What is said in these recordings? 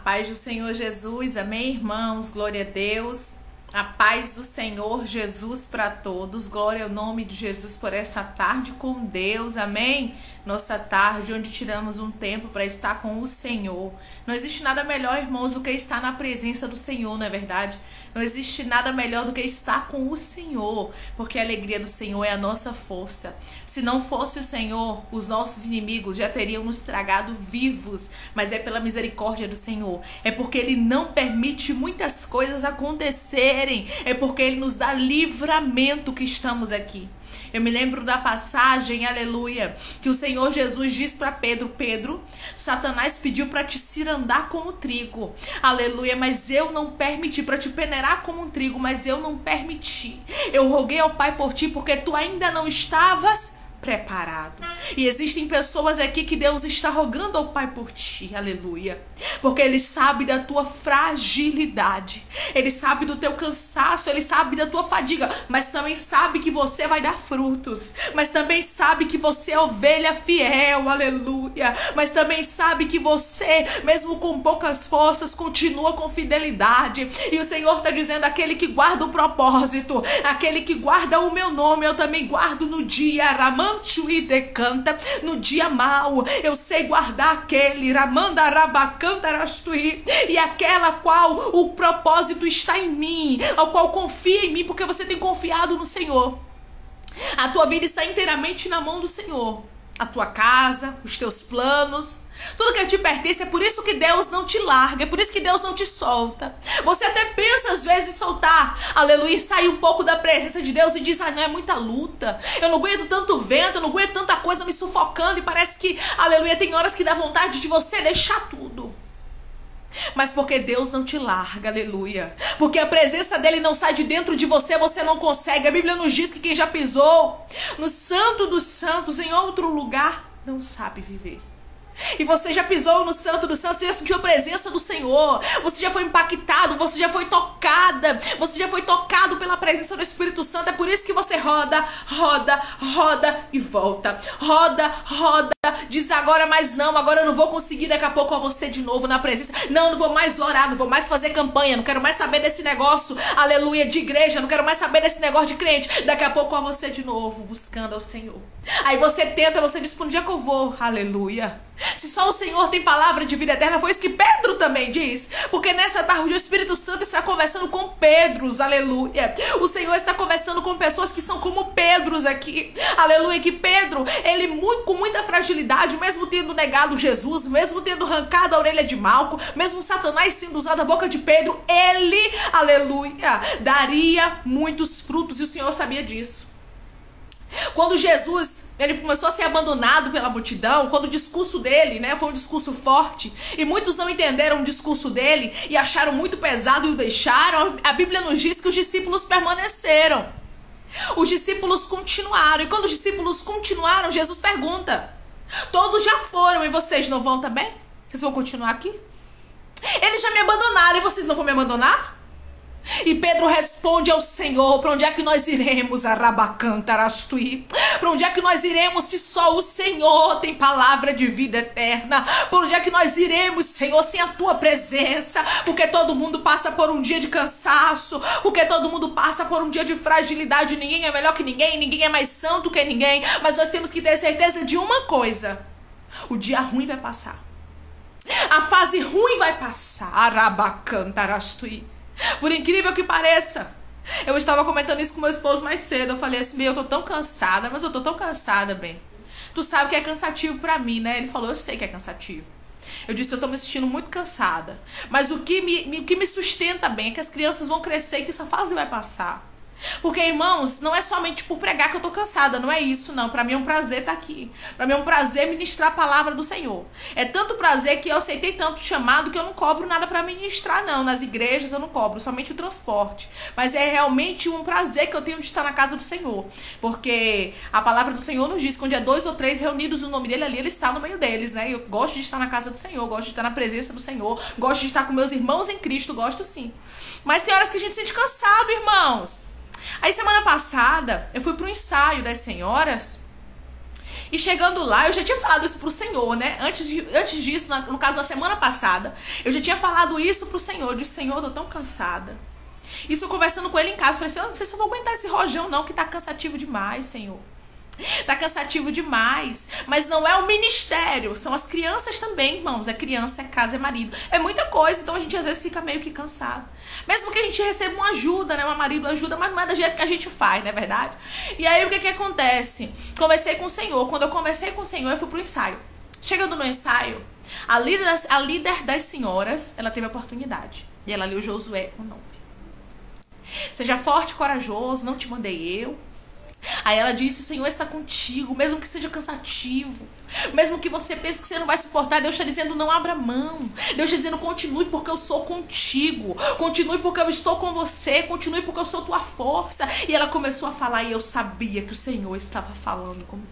Paz do Senhor Jesus, amém, irmãos? Glória a Deus. A paz do Senhor Jesus para todos. Glória ao nome de Jesus por essa tarde com Deus, amém? Nossa tarde onde tiramos um tempo para estar com o Senhor. Não existe nada melhor, irmãos, do que estar na presença do Senhor, não é verdade? Não existe nada melhor do que estar com o Senhor, porque a alegria do Senhor é a nossa força. Se não fosse o Senhor, os nossos inimigos já teriam nos tragado vivos, mas é pela misericórdia do Senhor. É porque Ele não permite muitas coisas acontecerem, é porque Ele nos dá livramento que estamos aqui. Eu me lembro da passagem, aleluia, que o Senhor Jesus diz para Pedro: Pedro, Satanás pediu para te cirandar como trigo, aleluia, mas eu não permiti, para te peneirar como um trigo, mas eu não permiti. Eu roguei ao Pai por ti porque tu ainda não estavas preparado. E existem pessoas aqui que Deus está rogando ao Pai por ti, aleluia, porque Ele sabe da tua fragilidade, Ele sabe do teu cansaço, Ele sabe da tua fadiga, mas também sabe que você vai dar frutos, mas também sabe que você é ovelha fiel, aleluia, mas também sabe que você, mesmo com poucas forças, continua com fidelidade. E o Senhor está dizendo: aquele que guarda o propósito, aquele que guarda o meu nome, eu também guardo no dia Ramam e decanta, no dia mau, eu sei guardar aquele Ramanda Rabacanta Rastui, e aquela qual o propósito está em mim, ao qual confia em mim, porque você tem confiado no Senhor. A tua vida está inteiramente na mão do Senhor. A tua casa, os teus planos, tudo que te pertence. É por isso que Deus não te larga, é por isso que Deus não te solta. Você até pensa às vezes em soltar, aleluia, sair um pouco da presença de Deus e diz: ah, não, é muita luta, eu não aguento tanto vento, eu não aguento tanta coisa me sufocando, e parece que, aleluia, tem horas que dá vontade de você deixar tudo. Mas porque Deus não te larga, aleluia, porque a presença dele não sai de dentro de você, você não consegue. A Bíblia nos diz que quem já pisou no Santo dos Santos, em outro lugar, não sabe viver. E você já pisou no Santo dos Santos, você já sentiu a presença do Senhor, você já foi impactado, você já foi tocada, você já foi tocado pela presença do Espírito Santo. É por isso que você roda, roda, roda e volta, roda, roda, diz agora, mas não, agora eu não vou conseguir, daqui a pouco eu vou ser de novo na presença. Não vou mais orar, não vou mais fazer campanha, não quero mais saber desse negócio, aleluia, de igreja, não quero mais saber desse negócio de crente. Daqui a pouco eu vou ser de novo, buscando ao Senhor. Aí você tenta, você diz: para onde é que eu vou? Aleluia. Se só o Senhor tem palavra de vida eterna, foi isso que Pedro também diz. Porque nessa tarde o Espírito Santo está conversando com Pedros, aleluia. O Senhor está conversando com pessoas que são como Pedros aqui, aleluia. Que Pedro, ele com muita fragilidade, mesmo tendo negado Jesus, mesmo tendo arrancado a orelha de Malco, mesmo Satanás sendo usado a boca de Pedro, ele, aleluia, daria muitos frutos, e o Senhor sabia disso. Quando Jesus, ele começou a ser abandonado pela multidão, quando o discurso dele, né, foi um discurso forte, e muitos não entenderam o discurso dele e acharam muito pesado e o deixaram, a Bíblia nos diz que os discípulos permaneceram. Os discípulos continuaram, e quando os discípulos continuaram, Jesus pergunta: todos já foram e vocês não vão também? Vocês vão continuar aqui? Eles já me abandonaram e vocês não vão me abandonar? E Pedro responde ao Senhor: para onde é que nós iremos, Arabacantarastuí? Para onde é que nós iremos se só o Senhor tem palavra de vida eterna? Para onde é que nós iremos, Senhor, sem a tua presença? Porque todo mundo passa por um dia de cansaço, porque todo mundo passa por um dia de fragilidade. Ninguém é melhor que ninguém, ninguém é mais santo que ninguém, mas nós temos que ter certeza de uma coisa: o dia ruim vai passar, a fase ruim vai passar, Arabacantarastuí. Por incrível que pareça, eu estava comentando isso com meu esposo mais cedo. Eu falei assim: eu tô tão cansada, mas eu tô tão cansada, bem. Tu sabe que é cansativo pra mim, né? Ele falou: eu sei que é cansativo. Eu disse: eu tô me sentindo muito cansada, mas o que me sustenta bem é que as crianças vão crescer e que essa fase vai passar. Porque, irmãos, não é somente por pregar que eu tô cansada, não é isso, não. Pra mim é um prazer estar aqui. Pra mim é um prazer ministrar a palavra do Senhor. É tanto prazer que eu aceitei tanto chamado que eu não cobro nada pra ministrar, não. Nas igrejas eu não cobro, somente o transporte. Mas é realmente um prazer que eu tenho de estar na casa do Senhor. Porque a palavra do Senhor nos diz que onde é 2 ou 3 reunidos no nome dele, ali ele está no meio deles, né? Eu gosto de estar na casa do Senhor, gosto de estar na presença do Senhor, gosto de estar com meus irmãos em Cristo, gosto sim. Mas tem horas que a gente se sente cansado, irmãos. Aí semana passada eu fui pro ensaio das senhoras E chegando lá, eu já tinha falado isso pro Senhor, né? Antes disso, no caso da semana passada, eu já tinha falado isso pro Senhor. Eu disse, Senhor, eu tô tão cansada. Isso eu conversando com ele em casa. Eu falei, Senhor, não sei se eu vou aguentar esse rojão não, que tá cansativo demais, Senhor. Tá cansativo demais. Mas não é o ministério, são as crianças também, irmãos. É criança, é casa, é marido. É muita coisa, então a gente às vezes fica meio que cansado. Mesmo que a gente receba uma ajuda, né? Uma marido ajuda, mas não é do jeito que a gente faz, não é verdade? E aí o que acontece? Conversei com o Senhor. Quando eu conversei com o Senhor, eu fui pro ensaio. Chegando no ensaio, a líder das senhoras, ela teve a oportunidade. E ela leu Josué 1:9. Seja forte e corajoso, não te mandei eu. Aí ela disse, o Senhor está contigo, mesmo que seja cansativo, mesmo que você pense que você não vai suportar, Deus está dizendo, não abra mão. Deus está dizendo, continue porque eu sou contigo, continue porque eu estou com você, continue porque eu sou tua força. E ela começou a falar e eu sabia que o Senhor estava falando comigo.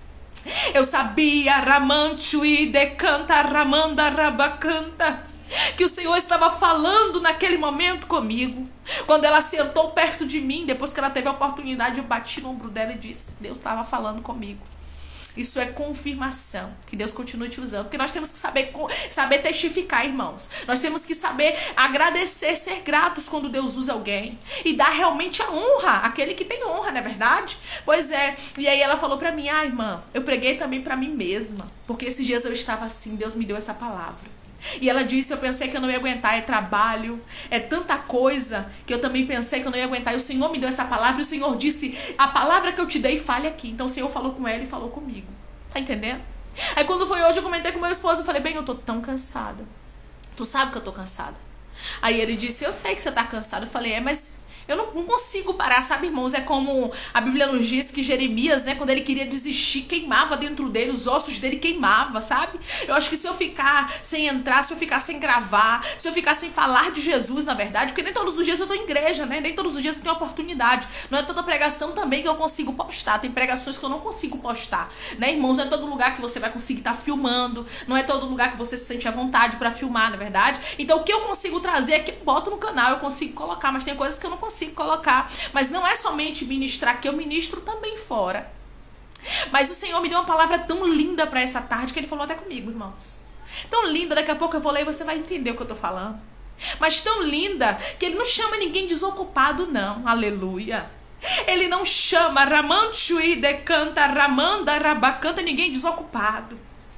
Eu sabia, Ramantui decanta, Ramanda rabacanta, que o Senhor estava falando naquele momento comigo. Quando ela sentou perto de mim, depois que ela teve a oportunidade, eu bati no ombro dela e disse, Deus estava falando comigo. Isso é confirmação, que Deus continue te usando, porque nós temos que saber testificar, irmãos. Nós temos que saber agradecer, ser gratos quando Deus usa alguém e dar realmente a honra, aquele que tem honra, não é verdade? Pois é, e aí ela falou pra mim, irmã, eu preguei também pra mim mesma, porque esses dias eu estava assim, Deus me deu essa palavra. E ela disse, eu pensei que eu não ia aguentar, é trabalho, é tanta coisa, que eu também pensei que eu não ia aguentar. E o Senhor me deu essa palavra, e o Senhor disse, a palavra que eu te dei, fale aqui. Então o Senhor falou com ela e falou comigo. Tá entendendo? Aí quando foi hoje, eu comentei com meu esposo, eu falei, bem, eu tô tão cansada. Tu sabe que eu tô cansada. Aí ele disse, eu sei que você tá cansado. Eu falei, mas eu não consigo parar, sabe, irmãos? É como a Bíblia nos diz que Jeremias, né, quando ele queria desistir, queimava dentro dele, os ossos dele queimava, sabe? Eu acho que se eu ficar sem entrar, se eu ficar sem gravar, se eu ficar sem falar de Jesus, na verdade, porque nem todos os dias eu tô em igreja, né? Nem todos os dias eu tenho oportunidade. Não é toda pregação também que eu consigo postar. Tem pregações que eu não consigo postar, né, irmãos? Não é todo lugar que você vai conseguir estar filmando, não é todo lugar que você se sente à vontade pra filmar, na verdade? Então o que eu consigo trazer aqui, eu boto no canal, eu consigo colocar, mas tem coisas que eu não consigo colocar. Mas não é somente ministrar, que eu ministro também fora. Mas o Senhor me deu uma palavra tão linda para essa tarde, que ele falou até comigo, irmãos. Tão linda, daqui a pouco eu vou ler e você vai entender o que eu tô falando. Mas tão linda, que ele não chama ninguém desocupado, não. Aleluia. Ele não chama Ramantui decanta, Ramanda rabacanta, ninguém desocupado.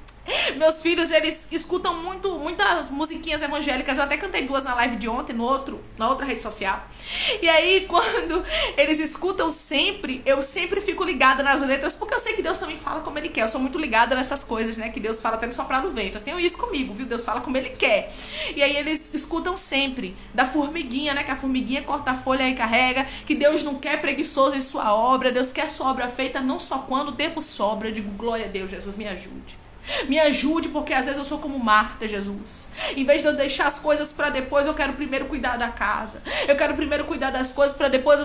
Meus filhos, eles escutam muitas musiquinhas evangélicas. Eu até cantei 2 na live de ontem, na outra rede social. E aí, quando eles escutam sempre, eu sempre fico ligada nas letras, porque eu sei que Deus também fala como Ele quer. Eu sou muito ligada nessas coisas, né? Que Deus fala até no soprar no vento. Eu tenho isso comigo, viu? Deus fala como Ele quer. E aí eles escutam sempre da formiguinha, né? Que a formiguinha corta a folha e carrega. Que Deus não quer preguiçoso em sua obra. Deus quer sua obra feita não só quando o tempo sobra. Eu digo, glória a Deus, Jesus, me ajude. Me ajude, porque às vezes eu sou como Marta, Jesus. Em vez de eu deixar as coisas para depois, eu quero primeiro cuidar da casa. Eu quero primeiro cuidar das coisas para depois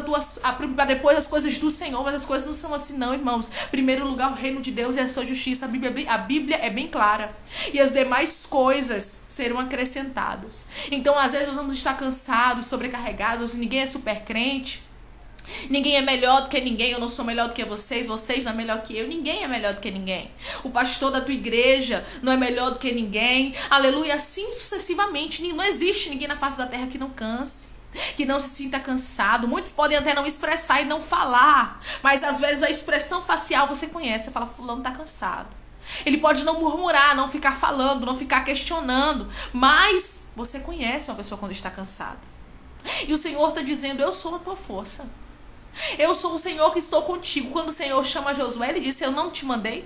as coisas do Senhor. Mas as coisas não são assim não, irmãos. Primeiro lugar, o reino de Deus e a sua justiça. A Bíblia é bem clara. E as demais coisas serão acrescentadas. Então, às vezes, nós vamos estar cansados, sobrecarregados. Ninguém é super crente. Ninguém é melhor do que ninguém, eu não sou melhor do que vocês não é melhor que eu, ninguém é melhor do que ninguém. O pastor da tua igreja não é melhor do que ninguém, aleluia, assim sucessivamente. Não existe ninguém na face da terra que não canse, que não se sinta cansado. Muitos podem até não expressar e não falar, mas às vezes a expressão facial você conhece, você fala, fulano tá cansado. Ele pode não murmurar, não ficar falando, não ficar questionando, mas você conhece uma pessoa quando está cansada. E o Senhor está dizendo, eu sou a tua força. Eu sou o Senhor que estou contigo. Quando o Senhor chama Josué, ele disse, eu não te mandei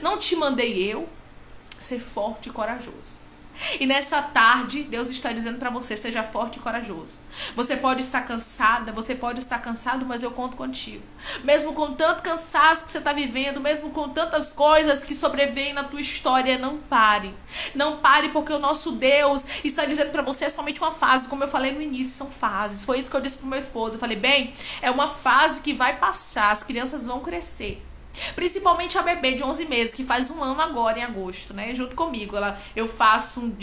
eu. Ser forte e corajoso. E nessa tarde, Deus está dizendo para você, seja forte e corajoso. Você pode estar cansada, você pode estar cansado, mas eu conto contigo. Mesmo com tanto cansaço que você está vivendo, mesmo com tantas coisas que sobrevêm na tua história, não pare. Não pare, porque o nosso Deus está dizendo para você, é somente uma fase. Como eu falei no início, são fases. Foi isso que eu disse pro meu esposo. Eu falei, bem, é uma fase que vai passar, as crianças vão crescer. Principalmente a bebê de 11 meses, que faz 1 ano agora em agosto, né? Junto comigo. Eu faço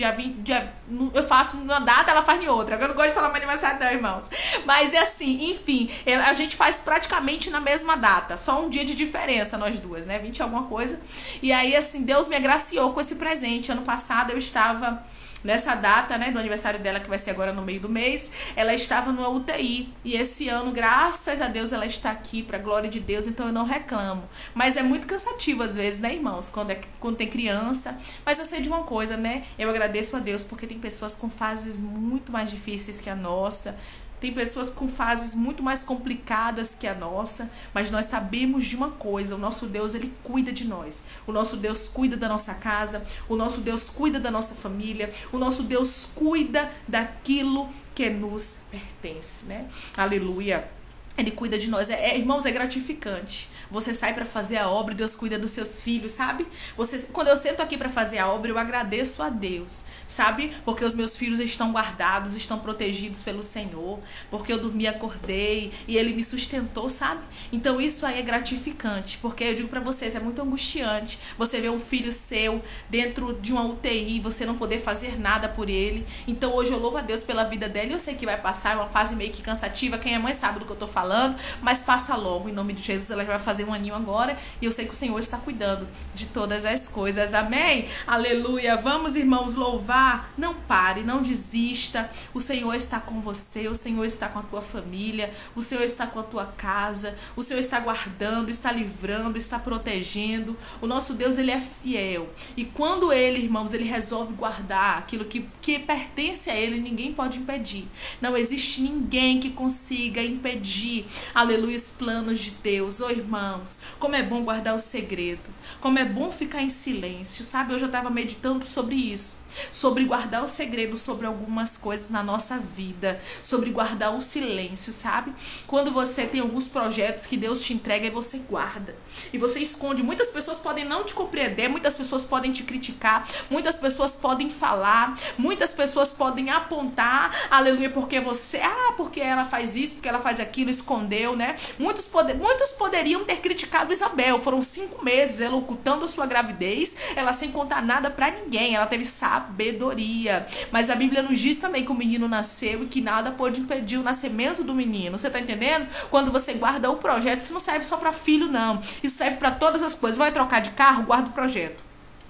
eu faço numa data, ela faz em outra. Eu não gosto de falar meu aniversário não, irmãos. Mas é assim, enfim, a gente faz praticamente na mesma data. Só um dia de diferença nós duas, né? 20 e alguma coisa. E aí, assim, Deus me agraciou com esse presente. Ano passado eu estava... Nessa data, né, do aniversário dela, que vai ser agora no meio do mês, ela estava numa UTI. E esse ano, graças a Deus, ela está aqui, pra glória de Deus, então eu não reclamo. Mas é muito cansativo às vezes, né, irmãos? Quando tem criança. Mas eu sei de uma coisa, né? Eu agradeço a Deus porque tem pessoas com fases muito mais difíceis que a nossa. Tem pessoas com fases muito mais complicadas que a nossa, mas nós sabemos de uma coisa: o nosso Deus, ele cuida de nós. O nosso Deus cuida da nossa casa, o nosso Deus cuida da nossa família, o nosso Deus cuida daquilo que nos pertence, né? Aleluia. Ele cuida de nós. Irmãos, é gratificante. Você sai para fazer a obra e Deus cuida dos seus filhos, sabe? Quando eu sento aqui para fazer a obra, eu agradeço a Deus, sabe? Porque os meus filhos estão guardados, estão protegidos pelo Senhor. Porque eu dormi, acordei e Ele me sustentou, sabe? Então isso aí é gratificante. Porque eu digo para vocês, é muito angustiante você ver um filho seu dentro de uma UTI e você não poder fazer nada por ele. Então hoje eu louvo a Deus pela vida dela. Eu sei que vai passar, é uma fase meio que cansativa. Quem é mãe sabe do que eu tô falando. Mas passa logo, em nome de Jesus. Ela já vai fazer 1 aninho agora e eu sei que o Senhor está cuidando de todas as coisas, amém? Aleluia. Vamos, irmãos, louvar. Não pare, não desista. O Senhor está com você, o Senhor está com a tua família, o Senhor está com a tua casa, o Senhor está guardando, está livrando, está protegendo. O nosso Deus, ele é fiel, e quando ele, irmãos, ele resolve guardar aquilo que pertence a ele, ninguém pode impedir. Não existe ninguém que consiga impedir, aleluia, os planos de Deus. Oh, irmãos, como é bom guardar o segredo, como é bom ficar em silêncio, sabe? Hoje eu estava meditando sobre isso, sobre guardar o segredo, sobre algumas coisas na nossa vida, sobre guardar o silêncio, sabe? Quando você tem alguns projetos que Deus te entrega e você guarda, e você esconde. Muitas pessoas podem não te compreender, muitas pessoas podem te criticar, muitas pessoas podem falar, muitas pessoas podem apontar, aleluia, porque porque ela faz isso, porque ela faz aquilo, escondeu, né? Muitos poderiam ter criticado Isabel. Foram 5 meses ela ocultando a sua gravidez, ela sem contar nada pra ninguém, ela teve sabedoria. Mas a Bíblia nos diz também que o menino nasceu e que nada pôde impedir o nascimento do menino. Você tá entendendo? Quando você guarda o projeto, isso não serve só pra filho, não. Isso serve pra todas as coisas. Vai trocar de carro? Guarda o projeto.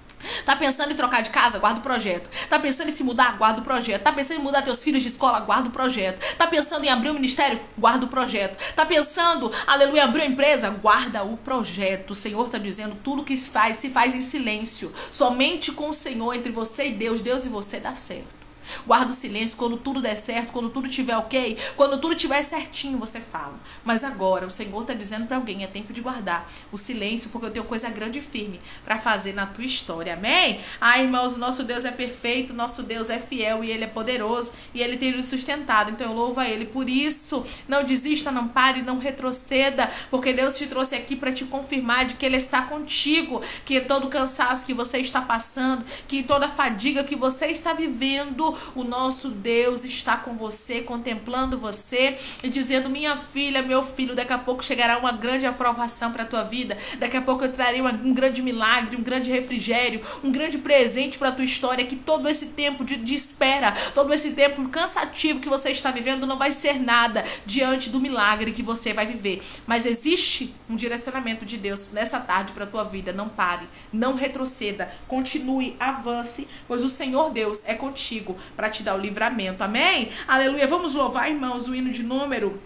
Tá pensando em trocar de casa? Guarda o projeto. Tá pensando em se mudar? Guarda o projeto. Tá pensando em mudar teus filhos de escola? Guarda o projeto. Tá pensando em abrir um ministério? Guarda o projeto. Tá pensando, aleluia, abrir uma empresa? Guarda o projeto. O Senhor tá dizendo, tudo que se faz em silêncio. Somente com o Senhor, entre você e Deus, Deus e você, dá certo. Guarda o silêncio. Quando tudo der certo, quando tudo estiver ok, quando tudo estiver certinho, você fala. Mas agora o Senhor está dizendo para alguém, é tempo de guardar o silêncio, porque eu tenho coisa grande e firme para fazer na tua história, amém? Ah, irmãos, o nosso Deus é perfeito, o nosso Deus é fiel e Ele é poderoso e Ele tem nos sustentado, então eu louvo a Ele por isso. Não desista, não pare, não retroceda, porque Deus te trouxe aqui para te confirmar de que Ele está contigo, que todo o cansaço que você está passando, que toda a fadiga que você está vivendo, o nosso Deus está com você, contemplando você e dizendo, minha filha, meu filho, daqui a pouco chegará uma grande aprovação para a tua vida, daqui a pouco eu trarei um grande milagre, um grande refrigério, um grande presente para a tua história, que todo esse tempo de espera, todo esse tempo cansativo que você está vivendo não vai ser nada diante do milagre que você vai viver. Mas existe um direcionamento de Deus nessa tarde para a tua vida. Não pare, não retroceda, continue, avance, pois o Senhor Deus é contigo para te dar o livramento, amém? Aleluia. Vamos louvar, irmãos, o hino de número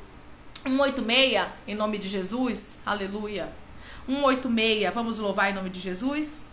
186, em nome de Jesus, aleluia. 186, vamos louvar em nome de Jesus.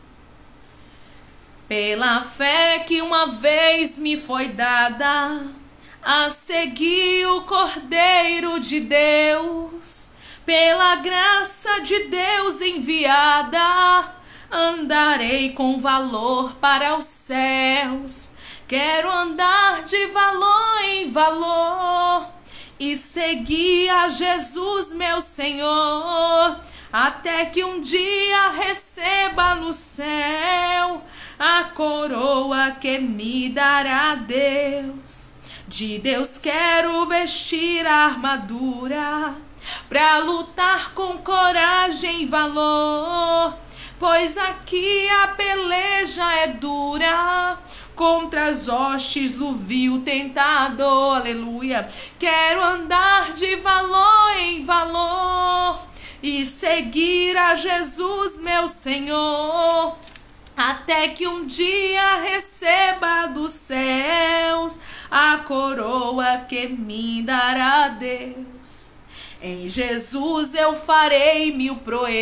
Pela fé que uma vez me foi dada, a seguir o Cordeiro de Deus, pela graça de Deus enviada, andarei com valor para os céus. Quero andar de valor em valor e seguir a Jesus, meu Senhor, até que um dia receba no céu a coroa que me dará Deus. De Deus quero vestir a armadura pra lutar com coragem e valor, pois aqui a peleja é dura contra as hostes do vil tentador. Aleluia. Quero andar de valor em valor e seguir a Jesus, meu Senhor, até que um dia receba dos céus a coroa que me dará Deus. Em Jesus eu farei mil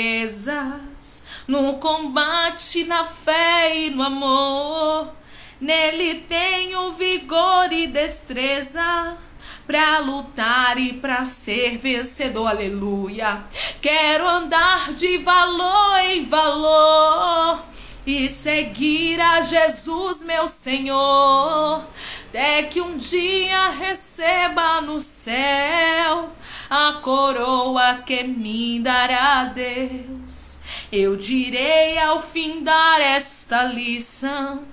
proezas, no combate, na fé e no amor. Nele tenho vigor e destreza pra lutar e pra ser vencedor. Aleluia. Quero andar de valor em valor e seguir a Jesus, meu Senhor, até que um dia receba no céu a coroa que me dará Deus. Eu direi ao findar esta lição: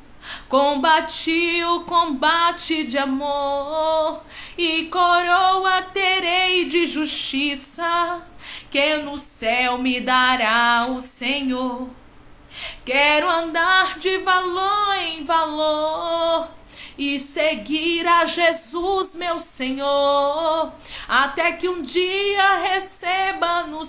combati o combate de amor e coroa terei de justiça que no céu me dará o Senhor. Quero andar de valor em valor e seguir a Jesus, meu Senhor, até que um dia receba no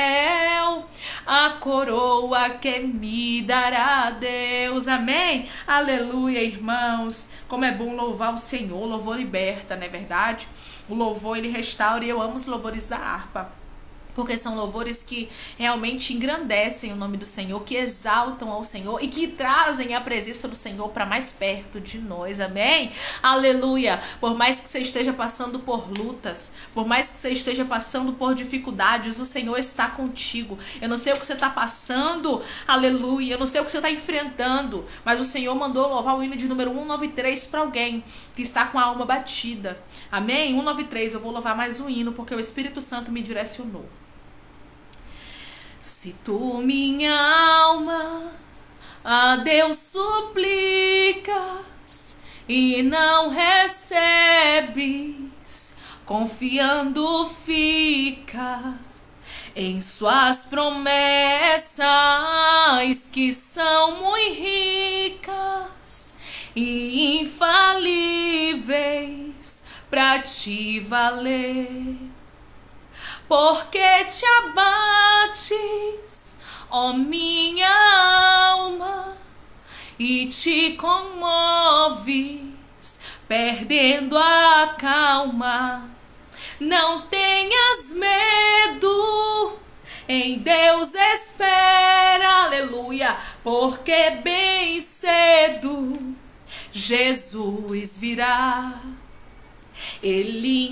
céu a coroa que me dará Deus. Amém? Aleluia, irmãos. Como é bom louvar o Senhor. O louvor liberta, não é verdade? O louvor, ele restaura, e eu amo os louvores da harpa, porque são louvores que realmente engrandecem o nome do Senhor, que exaltam ao Senhor e que trazem a presença do Senhor para mais perto de nós. Amém? Aleluia! Por mais que você esteja passando por lutas, por mais que você esteja passando por dificuldades, o Senhor está contigo. Eu não sei o que você está passando, aleluia, eu não sei o que você está enfrentando, mas o Senhor mandou louvar o hino de número 193 para alguém que está com a alma batida. Amém? 193, eu vou louvar mais um hino, porque o Espírito Santo me direcionou. Se tu, minha alma, a Deus suplicas e não recebes, confiando fica em suas promessas, que são muito ricas e infalíveis pra te valer. Porque te abates, ó minha alma, e te comoves, perdendo a calma. Não tenhas medo, em Deus espera, aleluia, porque bem cedo Jesus virá. Ele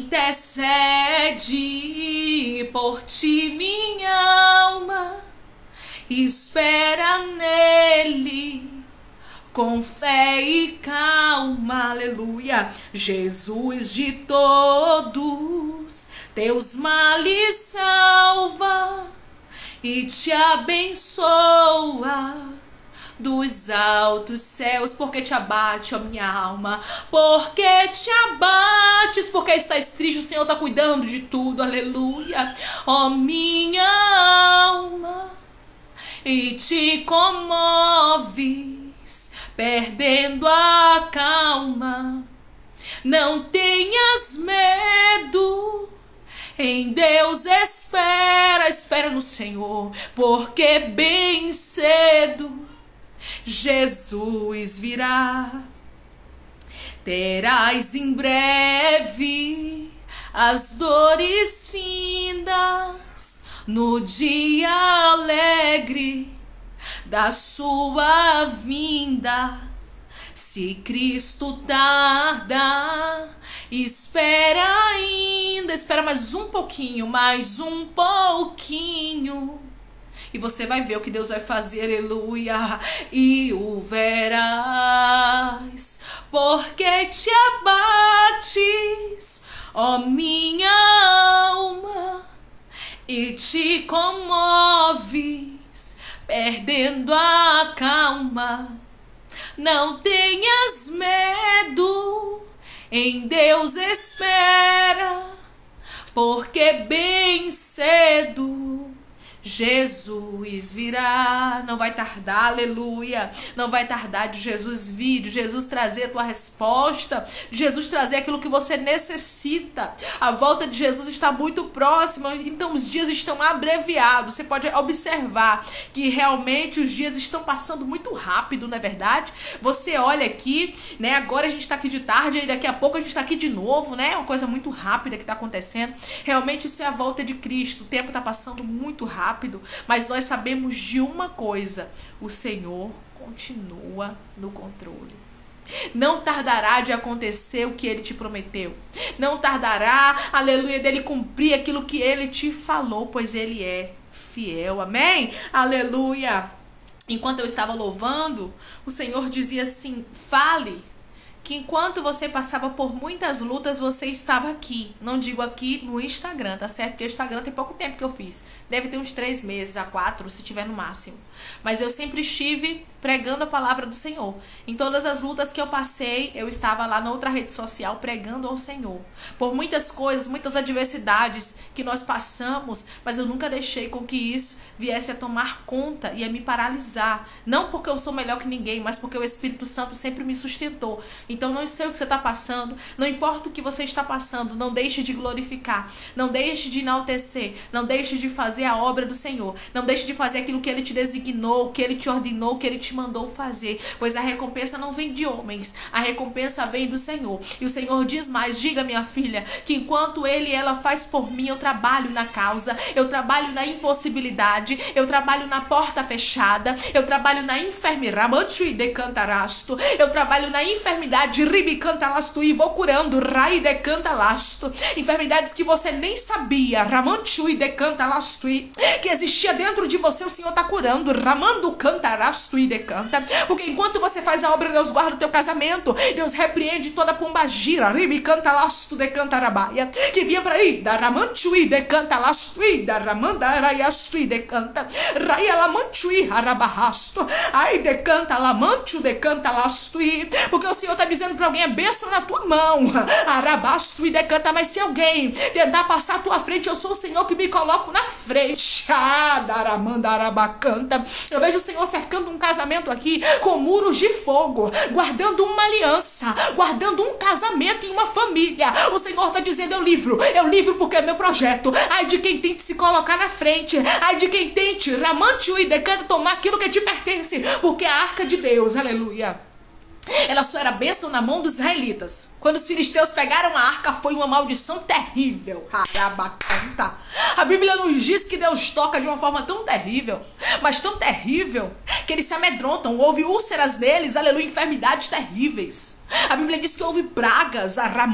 intercede por ti, minha alma, espera nele com fé e calma, aleluia. Jesus de todos teus males salva e te abençoa dos altos céus. Porque te abate, ó minha alma, porque te abates, porque estás triste, o Senhor está cuidando de tudo, aleluia, ó minha alma, e te comoves, perdendo a calma. Não tenhas medo, em Deus espera, espera no Senhor, porque bem cedo Jesus virá. Terás em breve as dores findas no dia alegre da sua vinda. Se Cristo tarda, espera ainda, espera mais um pouquinho, e você vai ver o que Deus vai fazer, aleluia, e o verás. Porque te abates, ó minha alma, e te comoves, perdendo a calma. Não tenhas medo, em Deus espera, porque porque bem cedo Jesus virá. Não vai tardar, aleluia. Não vai tardar de Jesus vir, de Jesus trazer a tua resposta, de Jesus trazer aquilo que você necessita. A volta de Jesus está muito próxima, então os dias estão abreviados. Você pode observar que realmente os dias estão passando muito rápido, não é verdade? Você olha aqui, né? Agora a gente está aqui de tarde e daqui a pouco a gente está aqui de novo, né? É uma coisa muito rápida que está acontecendo. Realmente isso é a volta de Cristo. O tempo está passando muito rápido. Mas nós sabemos de uma coisa: o Senhor continua no controle. Não tardará de acontecer o que Ele te prometeu. Não tardará, aleluia, dele cumprir aquilo que Ele te falou, pois Ele é fiel, amém? Aleluia. Enquanto eu estava louvando, o Senhor dizia assim: fale que enquanto você passava por muitas lutas, você estava aqui. Não digo aqui no Instagram, tá certo? Porque o Instagram tem pouco tempo que eu fiz. Deve ter uns 3 meses a 4, se tiver no máximo. Mas eu sempre estive pregando a palavra do Senhor. Em todas as lutas que eu passei, eu estava lá na outra rede social pregando ao Senhor. Por muitas coisas, muitas adversidades que nós passamos, mas eu nunca deixei com que isso viesse a tomar conta e a me paralisar. Não porque eu sou melhor que ninguém, mas porque o Espírito Santo sempre me sustentou. Então não sei o que você está passando, não importa o que você está passando, não deixe de glorificar, não deixe de enaltecer, não deixe de fazer a obra do Senhor, não deixe de fazer aquilo que Ele te designou, o que Ele te ordenou, o que Ele te mandou fazer, pois a recompensa não vem de homens, a recompensa vem do Senhor. E o Senhor diz mais: diga, minha filha, que enquanto Ele e ela faz por mim, eu trabalho na causa, eu trabalho na impossibilidade, eu trabalho na porta fechada, eu trabalho na enfermidade, eu trabalho na enfermidade, ribicantalasto, e vou curando, rai de cantalasto, enfermidades que você nem sabia, ramanchu e decantalasto, que existia dentro de você, o Senhor está curando, ramando cantarasto e decanta, porque enquanto você faz a obra, Deus guarda o teu casamento, Deus repreende toda a pombagira, ribicantalasto de cantarabaia, que vinha para aí, da ramanchu e decantalasto, e da ramandaraiasto e decanta, raia lamanchu e harabarrasto, ai decanta lamanchu decantalasto, porque o Senhor está dizendo para alguém: é bênção na tua mão, arabasto e decanta. Mas se alguém tentar passar à tua frente, eu sou o Senhor que me coloco na frente. Eu vejo o Senhor cercando um casamento aqui com muros de fogo, guardando uma aliança, guardando um casamento e uma família. O Senhor está dizendo: eu livro porque é meu projeto. Ai de quem tente se colocar na frente, ai de quem tente ramante e decanta tomar aquilo que te pertence, porque a arca de Deus, aleluia, ela só era bênção na mão dos israelitas. Quando os filisteus pegaram a arca, foi uma maldição terrível. A Bíblia nos diz que Deus toca de uma forma tão terrível, mas tão terrível, que eles se amedrontam. Houve úlceras neles, aleluia, enfermidades terríveis. A Bíblia diz que houve pragas,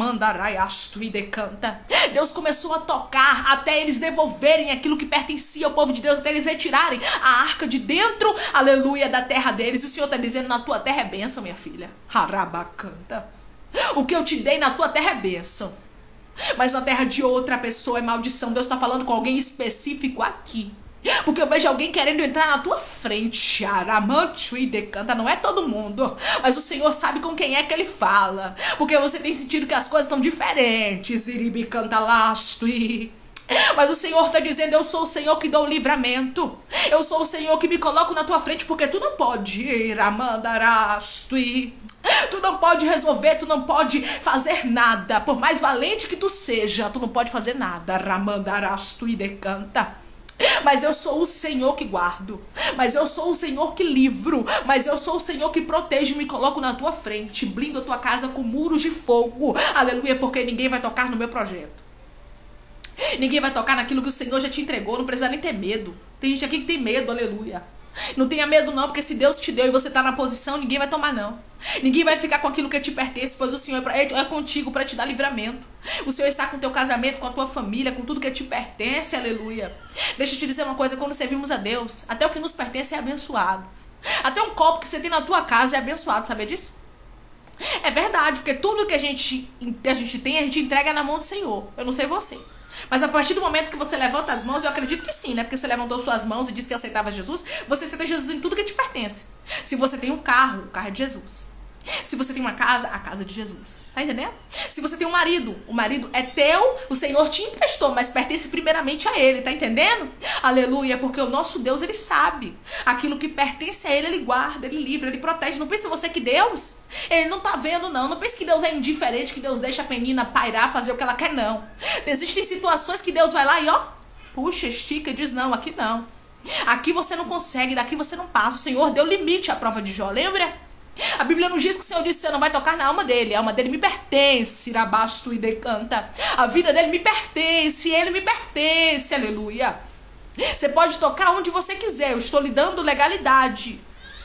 e decanta. Deus começou a tocar até eles devolverem aquilo que pertencia ao povo de Deus, até eles retirarem a arca de dentro, aleluia, da terra deles. E o Senhor está dizendo: na tua terra é bênção, minha filha. Harabacanta. O que eu te dei na tua terra é bênção, mas na terra de outra pessoa é maldição. Deus está falando com alguém específico aqui, porque eu vejo alguém querendo entrar na tua frente. Aramante e decanta. Não é todo mundo, mas o Senhor sabe com quem é que Ele fala, porque você tem sentido que as coisas estão diferentes. Iribicanta lasto. Mas o Senhor está dizendo: eu sou o Senhor que dou o livramento, eu sou o Senhor que me coloco na tua frente, porque tu não pode ir a mandarasto, tu não pode resolver, tu não pode fazer nada, por mais valente que tu seja, tu não pode fazer nada. Ramandarasto e decanta. Mas eu sou o Senhor que guardo, mas eu sou o Senhor que livro, mas eu sou o Senhor que protejo e me coloco na tua frente, blindo a tua casa com muros de fogo, aleluia, porque ninguém vai tocar no meu projeto. Ninguém vai tocar naquilo que o Senhor já te entregou. Não precisa nem ter medo. Tem gente aqui que tem medo, aleluia. Não tenha medo não, porque se Deus te deu e você está na posição, ninguém vai tomar não. Ninguém vai ficar com aquilo que te pertence, pois o Senhor é contigo para te dar livramento. O Senhor está com o teu casamento, com a tua família, com tudo que te pertence, aleluia. Deixa eu te dizer uma coisa: quando servimos a Deus, até o que nos pertence é abençoado. Até um copo que você tem na tua casa é abençoado, sabia disso? É verdade, porque tudo que a gente tem, a gente entrega na mão do Senhor. Eu não sei você, mas a partir do momento que você levanta as mãos, eu acredito que sim, né? Porque você levantou suas mãos e disse que aceitava Jesus, você aceita Jesus em tudo que te pertence. Se você tem um carro, o carro é de Jesus. Se você tem uma casa, a casa é de Jesus. Tá entendendo? Se você tem um marido, o marido é teu, o Senhor te emprestou, mas pertence primeiramente a ele. Tá entendendo? Aleluia, porque o nosso Deus, ele sabe. Aquilo que pertence a ele, ele guarda, ele livra, ele protege. Não pense você que Deus, ele não tá vendo, não. Não pense que Deus é indiferente, que Deus deixa a menina pairar, fazer o que ela quer, não. Existem situações que Deus vai lá e puxa, estica e diz, não, aqui não. Aqui você não consegue, daqui você não passa. O Senhor deu limite à prova de Jó, lembra? A Bíblia nos diz que o Senhor disse que você não vai tocar na alma dele. A alma dele me pertence, irabasto e decanta. A vida dele me pertence, ele me pertence, aleluia. Você pode tocar onde você quiser, eu estou lhe dando legalidade.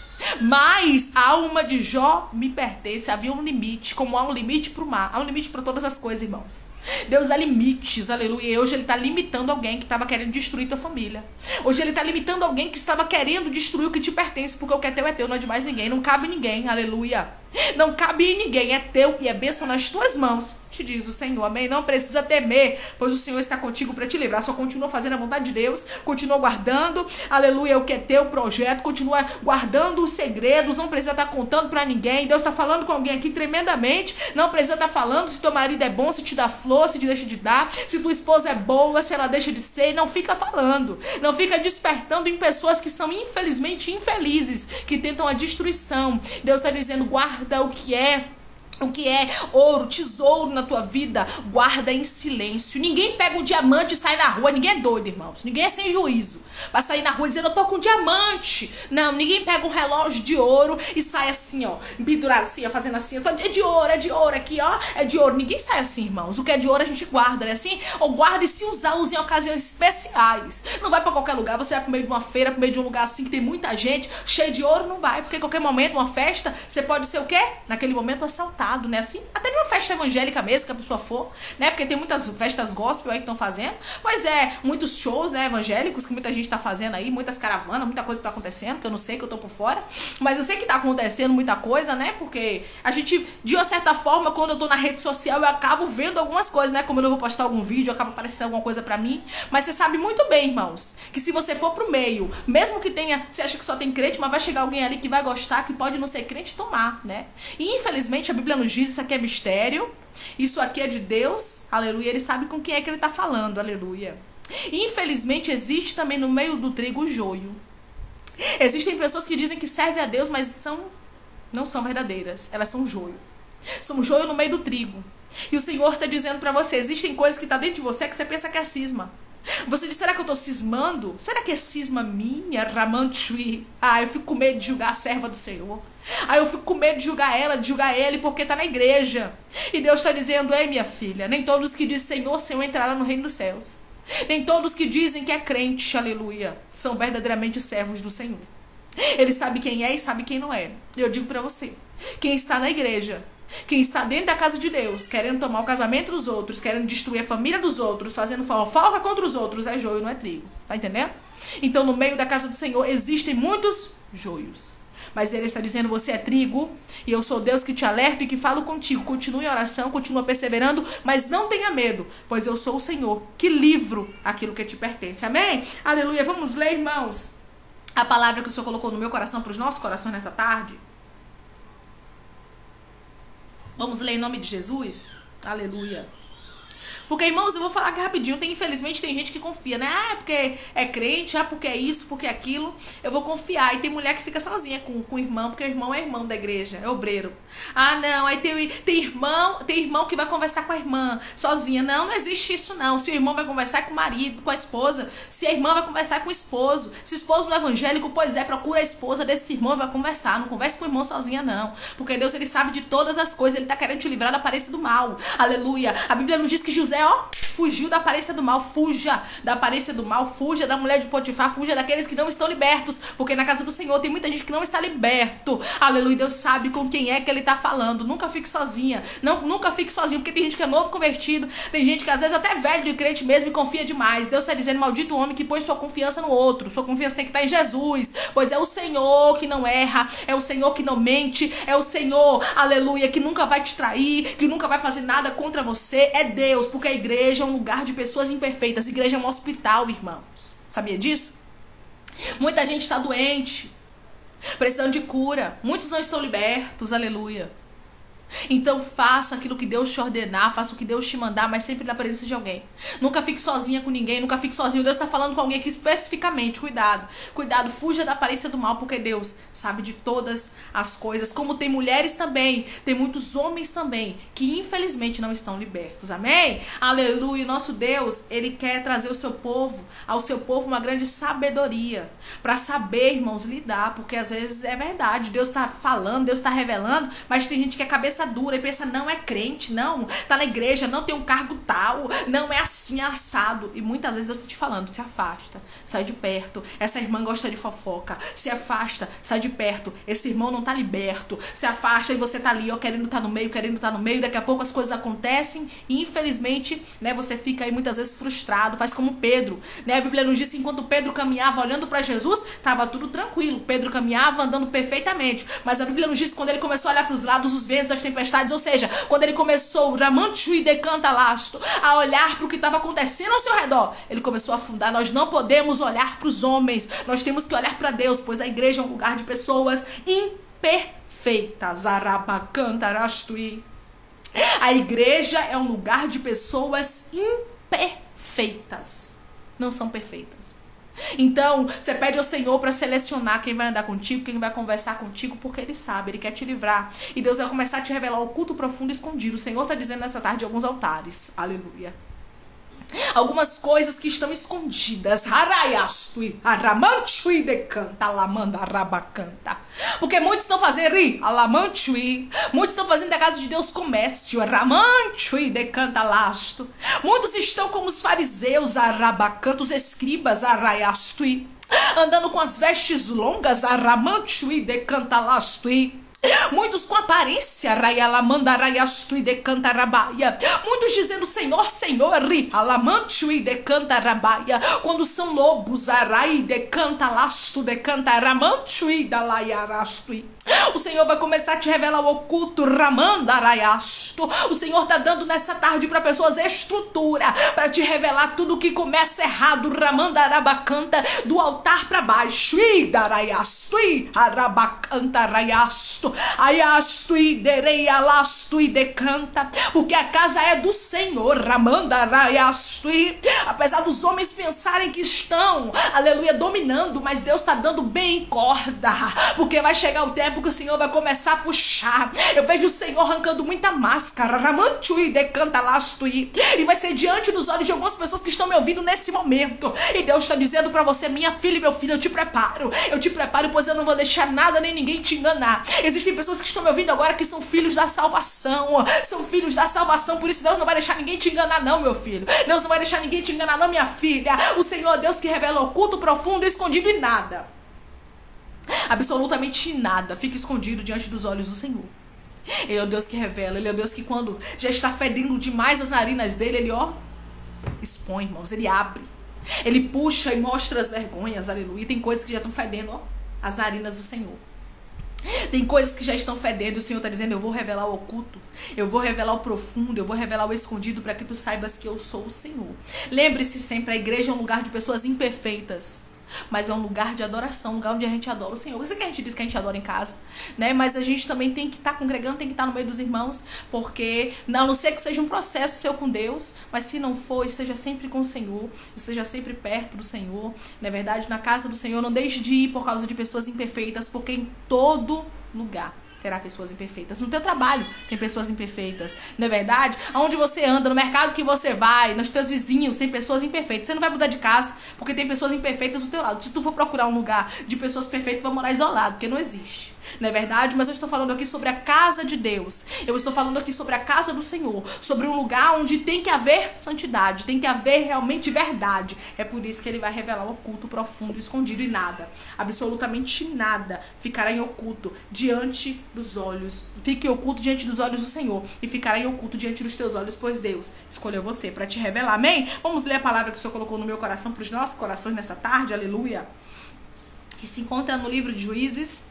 Mas a alma de Jó me pertence. Havia um limite, como há um limite para o mar. Há um limite para todas as coisas, irmãos. Deus dá limites, aleluia. E hoje ele está limitando alguém que estava querendo destruir tua família. Hoje ele está limitando alguém que estava querendo destruir o que te pertence, porque o que é teu não é de mais ninguém. Não cabe em ninguém, aleluia. Não cabe em ninguém, é teu e é bênção nas tuas mãos, te diz o Senhor, amém? Não precisa temer, pois o Senhor está contigo para te livrar. Só continua fazendo a vontade de Deus, continua guardando, aleluia, o que é teu projeto, continua guardando os segredos, não precisa estar contando para ninguém. Deus está falando com alguém aqui tremendamente, não precisa estar falando se teu marido é bom, se te dá flor, se te deixa de dar, se tua esposa é boa, se ela deixa de ser. Não fica falando, não fica despertando em pessoas que são infelizmente infelizes, que tentam a destruição. Deus está dizendo, guarda o que é ouro, tesouro na tua vida, guarda em silêncio. Ninguém pega um diamante e sai na rua. Ninguém é doido, irmãos. Ninguém é sem juízo. Vai sair na rua dizendo, eu tô com diamante. Não, ninguém pega um relógio de ouro e sai assim, pendurado assim, fazendo assim. É de ouro aqui, é de ouro. Ninguém sai assim, irmãos. O que é de ouro a gente guarda, né? Assim, ou guarda e se usar, use em ocasiões especiais. Não vai pra qualquer lugar. Você vai pro meio de uma feira, pro meio de um lugar assim que tem muita gente, cheio de ouro, não vai. Porque em qualquer momento, uma festa, você pode ser o quê? Naquele momento assaltado. Né? Assim, até numa festa evangélica mesmo que a pessoa for, né? Porque tem muitas festas gospel aí que estão fazendo, mas muitos shows, né, evangélicos que muita gente tá fazendo aí, muitas caravanas, muita coisa que tá acontecendo, que eu não sei, que eu tô por fora, mas eu sei que tá acontecendo muita coisa, né? Porque a gente, de uma certa forma, quando eu tô na rede social, eu acabo vendo algumas coisas, né? Como eu não vou postar algum vídeo, acaba aparecendo alguma coisa pra mim, mas você sabe muito bem, irmãos, que se você for pro meio, mesmo que tenha, você acha que só tem crente, mas vai chegar alguém ali que vai gostar, que pode não ser crente, tomar, né? E infelizmente a Bíblia nos diz, isso aqui é mistério, isso aqui é de Deus, aleluia, ele sabe com quem é que ele está falando, aleluia. Infelizmente existe também no meio do trigo o joio. Existem pessoas que dizem que servem a Deus, mas não são verdadeiras, elas são joio. São joio no meio do trigo. E o Senhor está dizendo para você, existem coisas que estão dentro de você que você pensa que é cisma. Você diz, será que eu tô cismando? Será que é cisma minha, Ramantui? Eu fico com medo de julgar a serva do Senhor. Eu fico com medo de julgar ela, de julgar ele, porque tá na igreja. E Deus está dizendo, ei minha filha, nem todos que dizem Senhor, Senhor entrarão no reino dos céus. Nem todos que dizem que é crente, aleluia, são verdadeiramente servos do Senhor. Ele sabe quem é e sabe quem não é. Eu digo pra você, quem está na igreja, quem está dentro da casa de Deus, querendo tomar o casamento dos outros, querendo destruir a família dos outros, fazendo fofoca contra os outros, é joio, não é trigo. Tá entendendo? Então, no meio da casa do Senhor, existem muitos joios. Mas ele está dizendo, você é trigo, e eu sou Deus que te alerta e que falo contigo. Continue em oração, continua perseverando, mas não tenha medo, pois eu sou o Senhor, que livro aquilo que te pertence. Amém? Aleluia. Vamos ler, irmãos, a palavra que o Senhor colocou no meu coração, para os nossos corações nessa tarde. Vamos ler em nome de Jesus? Aleluia. Porque, irmãos, eu vou falar aqui rapidinho. Infelizmente, tem gente que confia, né? Porque é crente, porque é isso, porque é aquilo. Eu vou confiar. E tem mulher que fica sozinha com o irmão, porque o irmão é irmão da igreja, é obreiro. Não, aí tem irmão que vai conversar com a irmã sozinha. Não existe isso, não. Se o irmão vai conversar com o marido, com a esposa, se a irmã vai conversar com o esposo, se o esposo não é evangélico, pois procura a esposa desse irmão e vai conversar. Não converse com o irmão sozinha, não. Porque Deus, ele sabe de todas as coisas. Ele tá querendo te livrar da aparência do mal. Aleluia. A Bíblia nos diz que José, fugiu da aparência do mal. Fuja da aparência do mal, fuja da mulher de Potifar, fuja daqueles que não estão libertos, porque na casa do Senhor tem muita gente que não está liberto. Aleluia. Deus sabe com quem é que ele está falando. Nunca fique sozinha, nunca fique sozinho, porque tem gente que é novo convertido, tem gente que às vezes até velho de crente mesmo e confia demais. Deus está dizendo, maldito homem que põe sua confiança no outro. Sua confiança tem que estar em Jesus, pois é o Senhor que não erra, é o Senhor que não mente, é o Senhor, aleluia, que nunca vai te trair, que nunca vai fazer nada contra você. É Deus, porque a igreja é um lugar de pessoas imperfeitas. A igreja é um hospital, irmãos. Sabia disso? Muita gente está doente. precisando de cura. Muitos não estão libertos, aleluia. Então faça aquilo que Deus te ordenar, faça o que Deus te mandar, mas sempre na presença de alguém. Nunca fique sozinha com ninguém, nunca fique sozinho. Deus está falando com alguém aqui especificamente. Cuidado, cuidado, fuja da aparência do mal, porque Deus sabe de todas as coisas. Como tem mulheres também, tem muitos homens também, que infelizmente não estão libertos, amém? Aleluia, nosso Deus, Ele quer trazer ao seu povo uma grande sabedoria, para saber, irmãos, lidar, porque às vezes é verdade, Deus está falando, Deus está revelando, mas tem gente que é cabeça dura e pensa, não é crente, não, tá na igreja, não tem um cargo tal, não é assim, assado. E muitas vezes Deus tá te falando, se afasta, sai de perto, essa irmã gosta de fofoca, se afasta, sai de perto, esse irmão não tá liberto, se afasta e você tá ali, ó, querendo tá no meio, daqui a pouco as coisas acontecem e infelizmente, né, você fica aí muitas vezes frustrado, faz como Pedro, né, a Bíblia nos diz que enquanto Pedro caminhava olhando para Jesus, tava tudo tranquilo, Pedro caminhava andando perfeitamente, mas a Bíblia nos diz que quando ele começou a olhar para os lados, os ventos, as tempestades, ou seja, quando ele começou a olhar para o que estava acontecendo ao seu redor, ele começou a afundar. Nós não podemos olhar para os homens, nós temos que olhar para Deus, pois a igreja é um lugar de pessoas imperfeitas. A igreja é um lugar de pessoas imperfeitas, não são perfeitas. Então, você pede ao Senhor para selecionar quem vai andar contigo, quem vai conversar contigo, porque Ele sabe, Ele quer te livrar. E Deus vai começar a te revelar o culto profundo e escondido. O Senhor está dizendo nessa tarde alguns altares. Aleluia. Algumas coisas que estão escondidas. Porque muitos estão fazendo muitos estão fazendo da casa de Deus comércio. Muitos estão como os fariseus, os escribas, andando com as vestes longas, muitos com aparência, muitos dizendo Senhor, Senhor, quando são lobos, o Senhor vai começar a te revelar o oculto, o Senhor está dando nessa tarde para pessoas estrutura, para te revelar tudo que começa errado, do altar para baixo, porque a casa é do Senhor, apesar dos homens pensarem que estão, aleluia, dominando, mas Deus está dando bem corda, porque vai chegar o tempo que o Senhor vai começar a puxar. Eu vejo o Senhor arrancando muita máscara, e vai ser diante dos olhos de algumas pessoas que estão me ouvindo nesse momento, e Deus está dizendo para você, minha filha e meu filho, eu te preparo, pois eu não vou deixar nada nem ninguém te enganar. Existem pessoas que estão me ouvindo agora que são filhos da salvação, por isso Deus não vai deixar ninguém te enganar não, meu filho. Deus não vai deixar ninguém te enganar não, minha filha. O Senhor é Deus que revela oculto, profundo e escondido, e nada, absolutamente nada, fica escondido diante dos olhos do Senhor. Ele é o Deus que revela, Ele é o Deus que quando já está fedendo demais as narinas dele, Ele, expõe, irmãos, Ele abre, Ele puxa e mostra as vergonhas, aleluia. Tem coisas que já estão fedendo, as narinas do Senhor. Tem coisas que já estão fedendo, o Senhor está dizendo, eu vou revelar o oculto, eu vou revelar o profundo, eu vou revelar o escondido, para que tu saibas que eu sou o Senhor. Lembre-se sempre, a igreja é um lugar de pessoas imperfeitas, mas é um lugar de adoração, um lugar onde a gente adora o Senhor. Você que a gente diz que a gente adora em casa, né? Mas a gente também tem que estar congregando, tem que estar no meio dos irmãos, porque, a não ser que seja um processo seu com Deus, mas se não for, esteja sempre com o Senhor, esteja sempre perto do Senhor, na verdade, na casa do Senhor. Não deixe de ir por causa de pessoas imperfeitas, porque em todo lugar terá pessoas imperfeitas. No teu trabalho tem pessoas imperfeitas, não é verdade? Aonde você anda, no mercado que você vai, nos teus vizinhos, tem pessoas imperfeitas. Você não vai mudar de casa porque tem pessoas imperfeitas do teu lado. Se tu for procurar um lugar de pessoas perfeitas, tu vai morar isolado, porque não existe, não é verdade? Mas eu estou falando aqui sobre a casa de Deus, eu estou falando aqui sobre a casa do Senhor, sobre um lugar onde tem que haver santidade, tem que haver realmente verdade. É por isso que Ele vai revelar o oculto, profundo, escondido, e nada, absolutamente nada, ficará em oculto diante dos olhos, fique oculto diante dos olhos do Senhor, e ficará em oculto diante dos teus olhos, pois Deus escolheu você para te revelar, amém? Vamos ler a palavra que o Senhor colocou no meu coração, para os nossos corações nessa tarde, aleluia, que se encontra no livro de Juízes,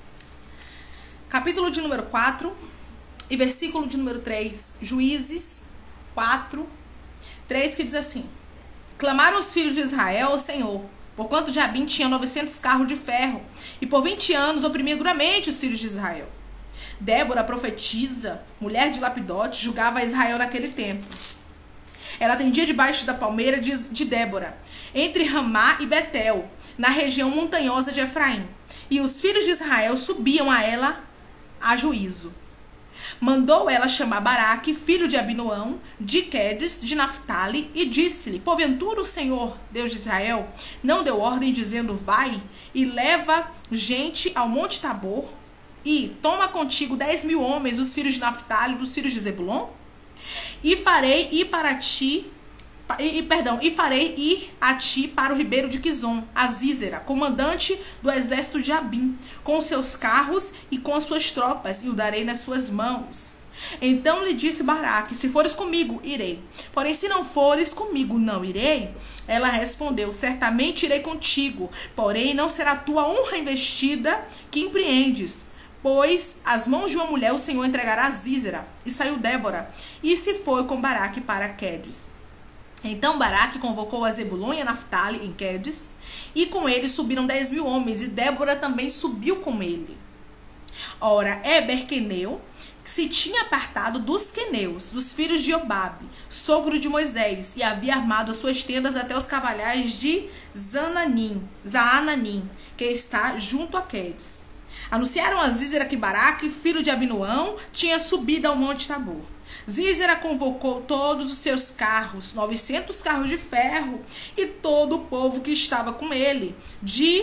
capítulo de número 4 e versículo de número 3, Juízes 4, 3, que diz assim: clamaram os filhos de Israel ao Senhor porquanto Jabim tinha 900 carros de ferro, e por 20 anos oprimia duramente os filhos de Israel. Débora, profetisa, mulher de Lapidote, julgava Israel naquele tempo. Ela atendia debaixo da palmeira de Débora, entre Ramá e Betel, na região montanhosa de Efraim. E os filhos de Israel subiam a ela a juízo. Mandou ela chamar Baraque, filho de Abinoão, de Quedes, de Naphtali, e disse-lhe: porventura o Senhor, Deus de Israel, não deu ordem dizendo: vai e leva gente ao monte Tabor, e toma contigo 10.000 homens, dos filhos de Naphtali, dos filhos de Zebulon? E farei ir a ti para o ribeiro de Quizon, a Zízera, comandante do exército de Jabim, com os seus carros e com as suas tropas, e o darei nas suas mãos. Então lhe disse Baraque: se fores comigo, irei. Porém, se não fores comigo, não irei. Ela respondeu: certamente irei contigo, porém não será tua honra investida que empreendes, pois as mãos de uma mulher o Senhor entregará a Zízera. E saiu Débora, e se foi com Baraque para Quedes. Então Baraque convocou a Zebulon e a Naphtali em Quedes, e com ele subiram 10.000 homens, e Débora também subiu com ele. Ora, Eber-Queneu se tinha apartado dos queneus, dos filhos de Obabe, sogro de Moisés, e havia armado as suas tendas até os cavalhais de Zaananim, que está junto a Quedes. Anunciaram a Zízera que Baraque, filho de Abinoão, tinha subido ao monte Tabor. Zízera convocou todos os seus carros, 900 carros de ferro, e todo o povo que estava com ele, de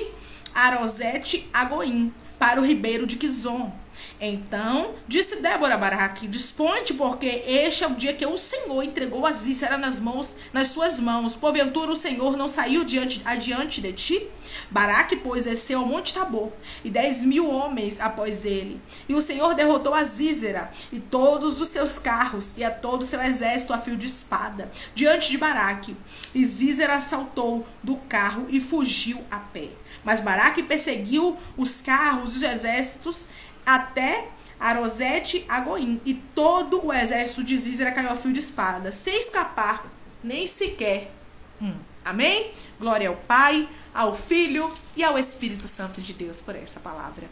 Arosete a Goim, para o ribeiro de Quizon. Então disse Débora a Baraque: dispõe-te, porque este é o dia que o Senhor entregou a Zízera nas suas mãos. Porventura o Senhor não saiu adiante de ti? Baraque, pois, desceu ao monte Tabor, e 10.000 homens após ele. E o Senhor derrotou a Zízera e todos os seus carros, e a todo o seu exército a fio de espada, diante de Baraque. E Zízera saltou do carro e fugiu a pé. Mas Baraque perseguiu os carros e os exércitos até Arosete a Goim, e todo o exército de Zízera caiu a fio de espada, sem escapar nem sequer um. Amém? Glória ao Pai, ao Filho e ao Espírito Santo de Deus por essa palavra.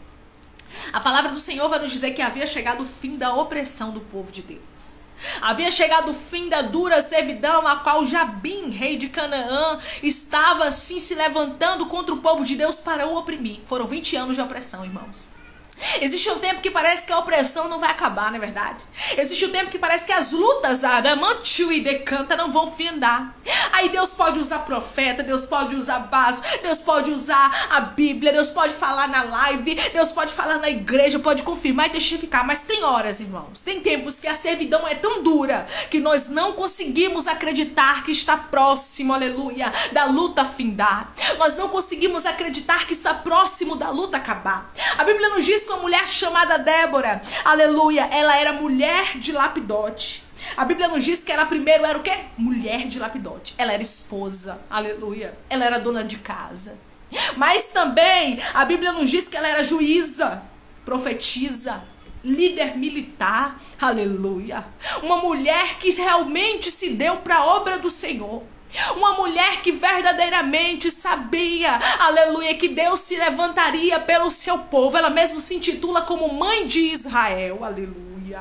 A palavra do Senhor vai nos dizer que havia chegado o fim da opressão do povo de Deus. Havia chegado o fim da dura servidão a qual Jabim, rei de Canaã, estava assim se levantando contra o povo de Deus para o oprimir. Foram 20 anos de opressão, irmãos. Existe um tempo que parece que a opressão não vai acabar, não é verdade? Existe um tempo que parece que as lutas, Aramantiu e Decanta, não vão findar. Aí Deus pode usar profeta, Deus pode usar vaso, Deus pode usar a Bíblia, Deus pode falar na live, Deus pode falar na igreja, pode confirmar e testificar. Mas tem horas, irmãos, tem tempos que a servidão é tão dura que nós não conseguimos acreditar que está próximo, aleluia, da luta findar. Nós não conseguimos acreditar que está próximo da luta acabar. A Bíblia nos diz que uma mulher chamada Débora, aleluia, ela era mulher de Lapidote. A Bíblia nos diz que ela primeiro era o quê? Mulher de Lapidote. Ela era esposa, aleluia. Ela era dona de casa. Mas também a Bíblia nos diz que ela era juíza, profetisa, líder militar, aleluia. Uma mulher que realmente se deu para a obra do Senhor. Uma mulher que verdadeiramente sabia, aleluia, que Deus se levantaria pelo seu povo. Ela mesmo se intitula como mãe de Israel, aleluia.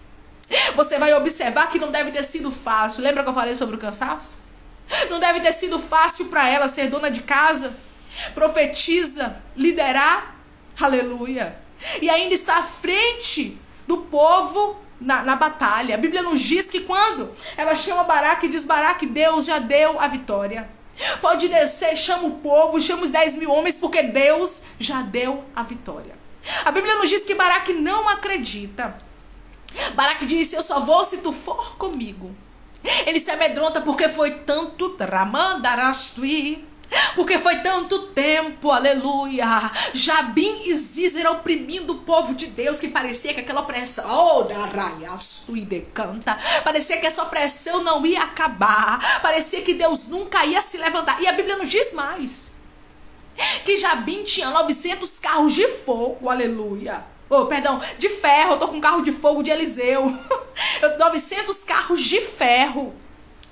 Você vai observar que não deve ter sido fácil. Lembra que eu falei sobre o cansaço? Não deve ter sido fácil para ela ser dona de casa, profetiza, liderar, aleluia. E ainda está à frente do povo na batalha. A Bíblia nos diz que quando ela chama Baraque e diz: Baraque, Deus já deu a vitória. Pode descer, chama o povo, chama os 10.000 homens, porque Deus já deu a vitória. A Bíblia nos diz que Baraque não acredita. Baraque disse: eu só vou se tu for comigo. Ele se amedronta porque foi tanto porque foi tanto tempo, aleluia, Jabim e Zízera oprimindo o povo de Deus, que parecia que aquela opressão, parecia que essa opressão não ia acabar, parecia que Deus nunca ia se levantar. E a Bíblia nos diz mais, que Jabim tinha 900 carros de fogo, aleluia. De ferro. Eu tô com carro de fogo de Eliseu. 900 carros de ferro.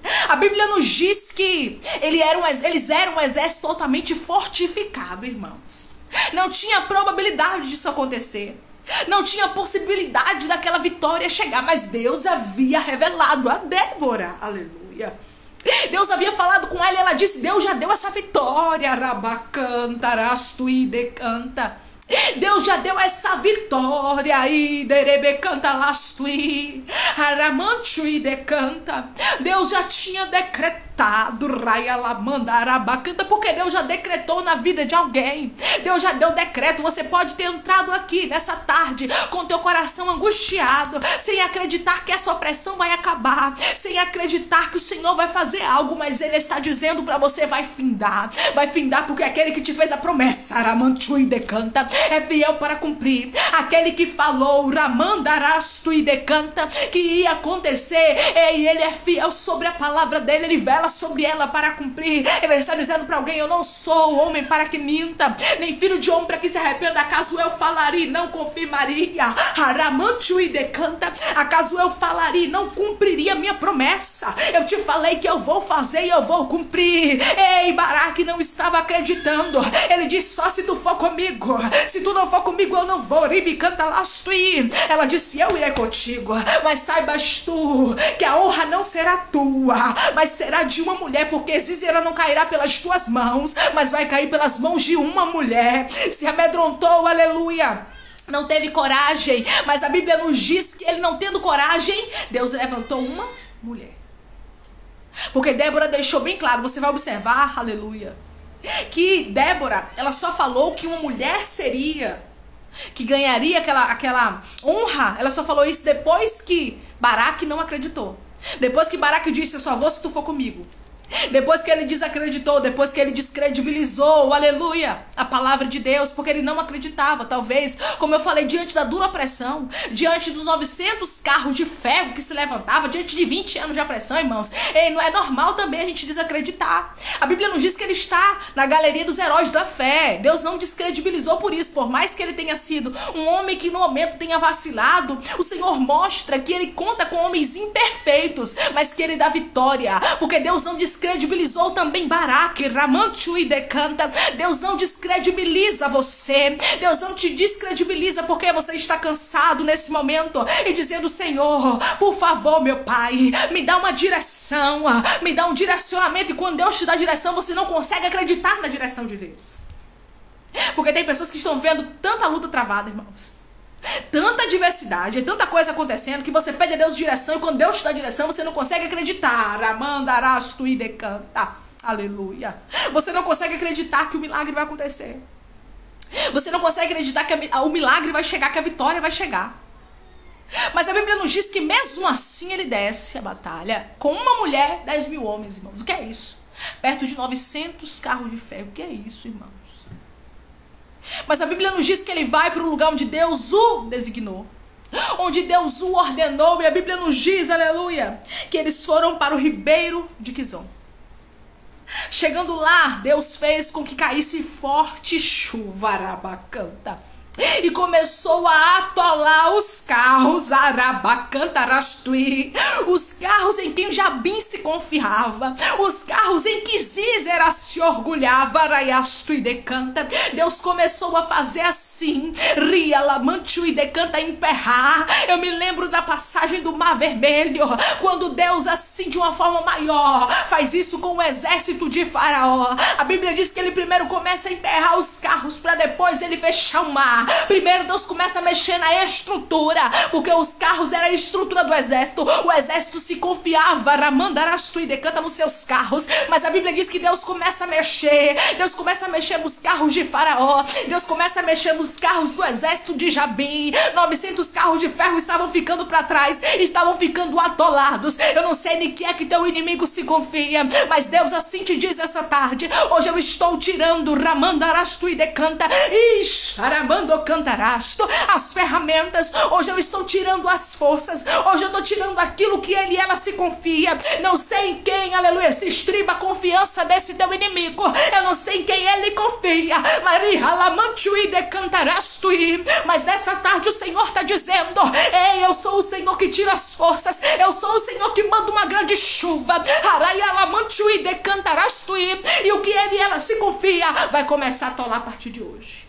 A Bíblia nos diz que eles eram um exército totalmente fortificado, irmãos. Não tinha probabilidade disso acontecer. Não tinha possibilidade daquela vitória chegar. Mas Deus havia revelado a Débora. Aleluia. Deus havia falado com ela e ela disse: Deus já deu essa vitória. Rabacanta, rastui, decanta. Deus já deu essa vitória aí, derebecanta lastui, aramantui decanta. Deus já tinha decretado, raia lamanda arabacanta, porque Deus já decretou na vida de alguém. Deus já deu decreto. Você pode ter entrado aqui nessa tarde com teu coração angustiado, sem acreditar que essa opressão vai acabar, sem acreditar que o Senhor vai fazer algo, mas Ele está dizendo para você: vai findar porque aquele que te fez a promessa, aramantui decanta, é fiel para cumprir. Aquele que falou, ramandarastu e decanta, que ia acontecer, e ele é fiel sobre a palavra dele, ele vela sobre ela para cumprir. Ele está dizendo para alguém: eu não sou homem para que minta, nem filho de homem para que se arrependa. Acaso eu falaria, não confirmaria? Aramantu e decanta. Acaso eu falaria, não cumpriria minha promessa? Eu te falei que eu vou fazer e eu vou cumprir. Ei, Baraque não estava acreditando. Ele disse: só se tu for comigo. Se tu não for comigo, eu não vou. Ribicanta lastui. Ela disse: eu irei contigo, mas saibas tu que a honra não será tua, mas será de uma mulher, porque Zízera não cairá pelas tuas mãos, mas vai cair pelas mãos de uma mulher. Se amedrontou, aleluia. Não teve coragem, mas a Bíblia nos diz que ele, não tendo coragem, Deus levantou uma mulher. Porque Débora deixou bem claro, você vai observar, aleluia, que Débora, ela só falou que uma mulher seria, que ganharia aquela honra. Ela só falou isso depois que Baraque não acreditou. Depois que Baraque disse: eu só vou se tu for comigo. Depois que ele desacreditou, depois que ele descredibilizou, aleluia, a palavra de Deus, porque ele não acreditava. Talvez, como eu falei, diante da dura pressão, diante dos 900 carros de ferro que se levantavam, diante de 20 anos de opressão, irmãos, não é normal também a gente desacreditar. A Bíblia nos diz que ele está na galeria dos heróis da fé. Deus não descredibilizou por isso. Por mais que ele tenha sido um homem que no momento tenha vacilado, o Senhor mostra que ele conta com homens imperfeitos, mas que ele dá vitória, porque Deus não descredibilizou também Baraque, Ramantu e decanta. Deus não descredibiliza você. Deus não te descredibiliza porque você está cansado nesse momento e dizendo: Senhor, por favor, meu Pai, me dá uma direção, me dá um direcionamento. E quando Deus te dá direção, você não consegue acreditar na direção de Deus. Porque tem pessoas que estão vendo tanta luta travada, irmãos, tanta adversidade, tanta coisa acontecendo, que você pede a Deus direção, e quando Deus te dá direção, você não consegue acreditar. Amandarastu e decanta. Aleluia. Você não consegue acreditar que o milagre vai acontecer. Você não consegue acreditar que o milagre vai chegar, que a vitória vai chegar. Mas a Bíblia nos diz que mesmo assim ele desce a batalha com uma mulher, 10 mil homens, irmãos. O que é isso? Perto de 900 carros de ferro. O que é isso, irmãos? Mas a Bíblia nos diz que ele vai para o lugar onde Deus o designou, onde Deus o ordenou. E a Bíblia nos diz, aleluia, que eles foram para o ribeiro de Quizon. Chegando lá, Deus fez com que caísse forte chuva, arabacanta, e começou a atolar os carros, arabacantarastui, os carros em quem Jabim se confiava, os carros em que Zízera se orgulhava, araiastui decanta. Deus começou a fazer assim, ria lamantu e decanta, emperrar. Eu me lembro da passagem do Mar Vermelho, quando Deus assim de uma forma maior faz isso com o exército de Faraó. A Bíblia diz que ele primeiro começa a emperrar os carros para depois ele fechar o mar. Primeiro Deus começa a mexer na estrutura, porque os carros eram a estrutura do exército. O exército se confiava, ramandarastu e decanta, nos seus carros. Mas a Bíblia diz que Deus começa a mexer. Deus começa a mexer nos carros de Faraó. Deus começa a mexer nos carros do exército de Jabim. 900 carros de ferro estavam ficando para trás, estavam ficando atolados. Eu não sei nem que é que teu inimigo se confia, mas Deus assim te diz essa tarde: hoje eu estou tirando, ramandarastu e decanta, xaramando as ferramentas. Hoje eu estou tirando as forças. Hoje eu estou tirando aquilo que ele e ela se confia. Não sei em quem, aleluia, se estriba a confiança desse teu inimigo. Eu não sei em quem ele confia. Mas nessa tarde o Senhor está dizendo: ei, eu sou o Senhor que tira as forças. Eu sou o Senhor que manda uma grande chuva. E o que ele e ela se confia vai começar a tolar a partir de hoje.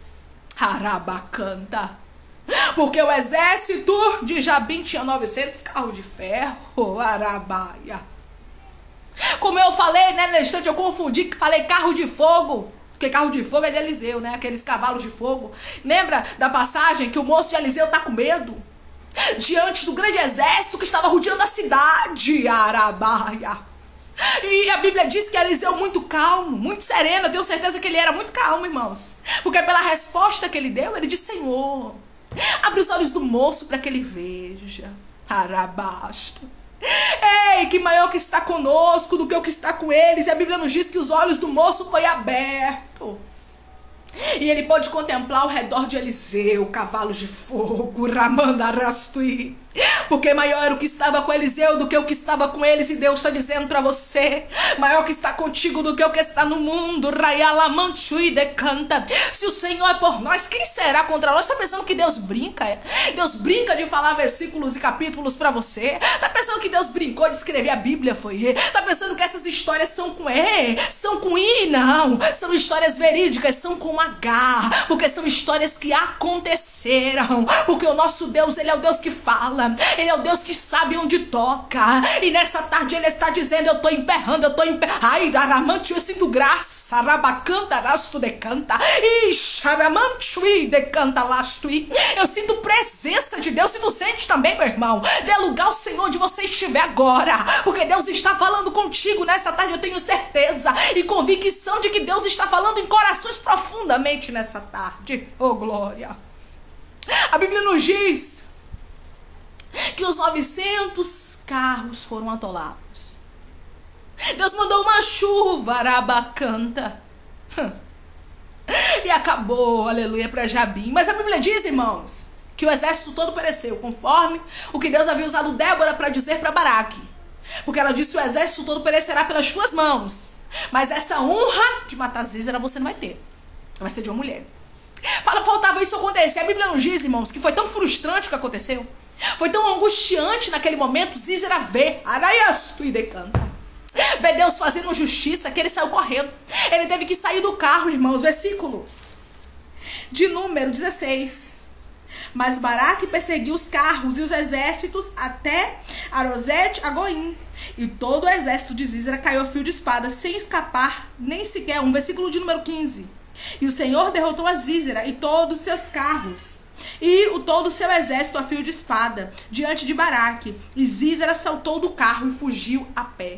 Arabacanta. Porque o exército de Jabim tinha 900 carros de ferro. Arabaia. Como eu falei, né, na instante eu confundi, que falei carro de fogo. Porque carro de fogo é de Eliseu, né? Aqueles cavalos de fogo. Lembra da passagem que o moço de Eliseu tá com medo? Diante do grande exército que estava rodeando a cidade. Arabaia. E a Bíblia diz que Eliseu muito calmo, muito sereno. Eu tenho certeza que ele era muito calmo, irmãos. Porque pela resposta que ele deu, ele disse: Senhor, abre os olhos do moço para que ele veja. Arabasto. Ei, que maior que está conosco do que o que está com eles. E a Bíblia nos diz que os olhos do moço foi aberto. E ele pode contemplar ao redor de Eliseu cavalos de fogo, Ramandarastui. Porque maior era o que estava com Eliseu do que o que estava com eles. E Deus está dizendo para você: maior que está contigo do que o que está no mundo. Rayalamantsui decanta. Se o Senhor é por nós, quem será contra nós? Está pensando que Deus brinca? Deus brinca de falar versículos e capítulos para você? Está pensando que Deus brincou de escrever a Bíblia? Foi? Está pensando que essas histórias são com E? São com I? Não. São histórias verídicas, são com H. Porque são histórias que aconteceram. Porque o nosso Deus, ele é o Deus que fala. Ele é o Deus que sabe onde toca. E nessa tarde ele está dizendo: eu estou emperrando, eu estou emperrando. Ai, Daramante, eu sinto graça. Rabacanta, rasto decanta. Ixaramantsui decanta lastui. Eu sinto presença de Deus. Se tu sente também, meu irmão, dê lugar ao Senhor onde você estiver agora. Porque Deus está falando contigo nessa tarde. Eu tenho certeza e convicção de que Deus está falando em corações profundamente nessa tarde. Oh, glória. A Bíblia nos diz que os 900 carros foram atolados. Deus mandou uma chuva, Arabacanta. E acabou, aleluia, para Jabim. Mas a Bíblia diz, irmãos, que o exército todo pereceu, conforme o que Deus havia usado Débora para dizer para Baraque. Porque ela disse: o exército todo perecerá pelas tuas mãos. Mas essa honra de matar Zísera você não vai ter. Vai ser de uma mulher. Faltava isso acontecer. A Bíblia nos diz, irmãos, que foi tão frustrante o que aconteceu. Foi tão angustiante naquele momento. Zísera vê, Araiastu e decanta. Vê Deus fazendo justiça, que ele saiu correndo. Ele teve que sair do carro, irmãos. Versículo de número 16. Mas Baraque perseguiu os carros e os exércitos até Arosete Agoim. E todo o exército de Zísera caiu a fio de espada, sem escapar nem sequer um. Versículo de número 15. E o Senhor derrotou a Zísera e todos os seus carros e todo o seu exército a fio de espada diante de Baraque. E Zísera saltou do carro e fugiu a pé.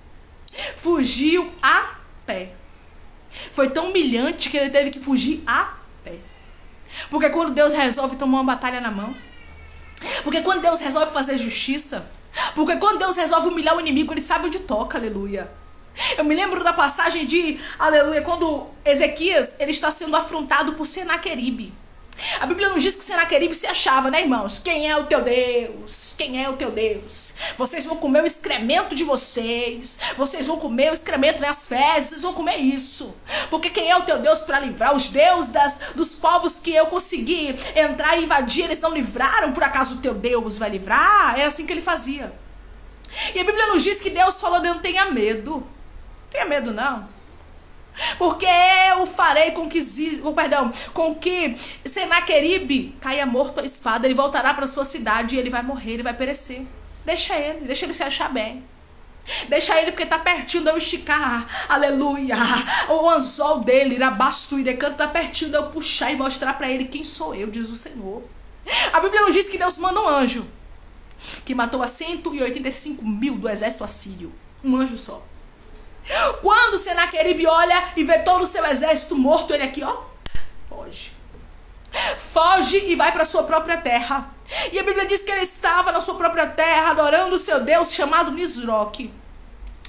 Fugiu a pé. Foi tão humilhante que ele teve que fugir a pé. Porque quando Deus resolve tomar uma batalha na mão, porque quando Deus resolve fazer justiça, porque quando Deus resolve humilhar o inimigo, ele sabe onde toca, aleluia. Eu me lembro da passagem de, aleluia, quando Ezequias, ele está sendo afrontado por Senaqueribe. A Bíblia nos diz que Senaqueribe se achava, né, irmãos? Quem é o teu Deus? Quem é o teu Deus? Vocês vão comer o excremento de vocês. Vocês vão comer o excremento, né, as fezes. Vocês vão comer isso. Porque quem é o teu Deus para livrar? Os deuses dos povos que eu consegui entrar e invadir, eles não livraram? Por acaso o teu Deus vai livrar? Era assim que ele fazia. E a Bíblia nos diz que Deus falou: não tenha medo. Tenha medo não. Porque eu farei com que Senaqueribe caia morto à espada. Ele voltará para sua cidade e ele vai morrer, ele vai perecer. Deixa ele se achar bem. Deixa ele, porque tá pertinho de eu esticar, aleluia, o anzol dele, Irabastu e decanto, tá pertinho de eu puxar e mostrar para ele quem sou eu, diz o Senhor. A Bíblia nos diz que Deus manda um anjo que matou a 185 mil do exército assírio. Um anjo só. Quando Senaqueribe olha e vê todo o seu exército morto, ele aqui, ó, foge. Foge e vai para sua própria terra. E a Bíblia diz que ele estava na sua própria terra adorando o seu Deus chamado Nisroque.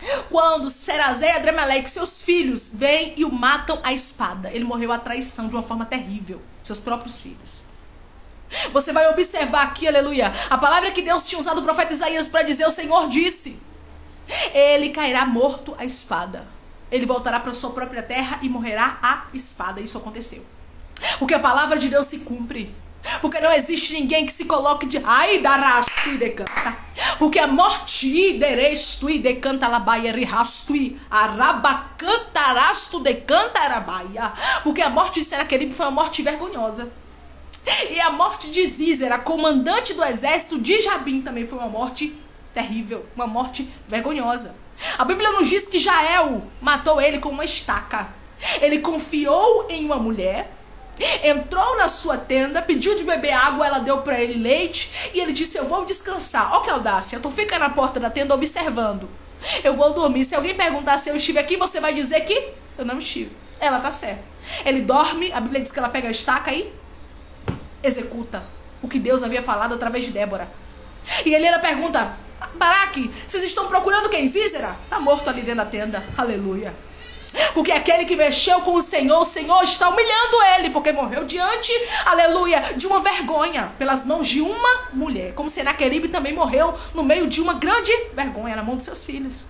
Quando Serazé e Adrameleque, seus filhos, vêm e o matam à espada. Ele morreu à traição de uma forma terrível. Seus próprios filhos. Você vai observar aqui, aleluia, a palavra que Deus tinha usado o profeta Isaías para dizer, o Senhor disse, ele cairá morto à espada. Ele voltará para sua própria terra e morrerá à espada. Isso aconteceu. Porque a palavra de Deus se cumpre. Porque não existe ninguém que se coloque de ai darastu e decanta. Porque a morte derestu e decanta labaia rihastu arabacantarastu decanta arabaia. Porque a morte de Senaqueribe foi uma morte vergonhosa. E a morte de Zísera, comandante do exército de Jabim, também foi uma morte terrível, uma morte vergonhosa. A Bíblia nos diz que Jael matou ele com uma estaca. Ele confiou em uma mulher, entrou na sua tenda, pediu de beber água, ela deu para ele leite e ele disse, eu vou descansar. Ó que audácia, tu fica na porta da tenda observando. Eu vou dormir. Se alguém perguntar se eu estive aqui, você vai dizer que eu não estive. Ela tá certa. Ele dorme, a Bíblia diz que ela pega a estaca e executa o que Deus havia falado através de Débora. E ele ela pergunta, Baraque, vocês estão procurando quem? Zísera? Tá morto ali dentro da tenda. Aleluia. Porque aquele que mexeu com o Senhor está humilhando ele, porque morreu diante, aleluia, de uma vergonha, pelas mãos de uma mulher. Como Senaqueribe também morreu no meio de uma grande vergonha, na mão dos seus filhos.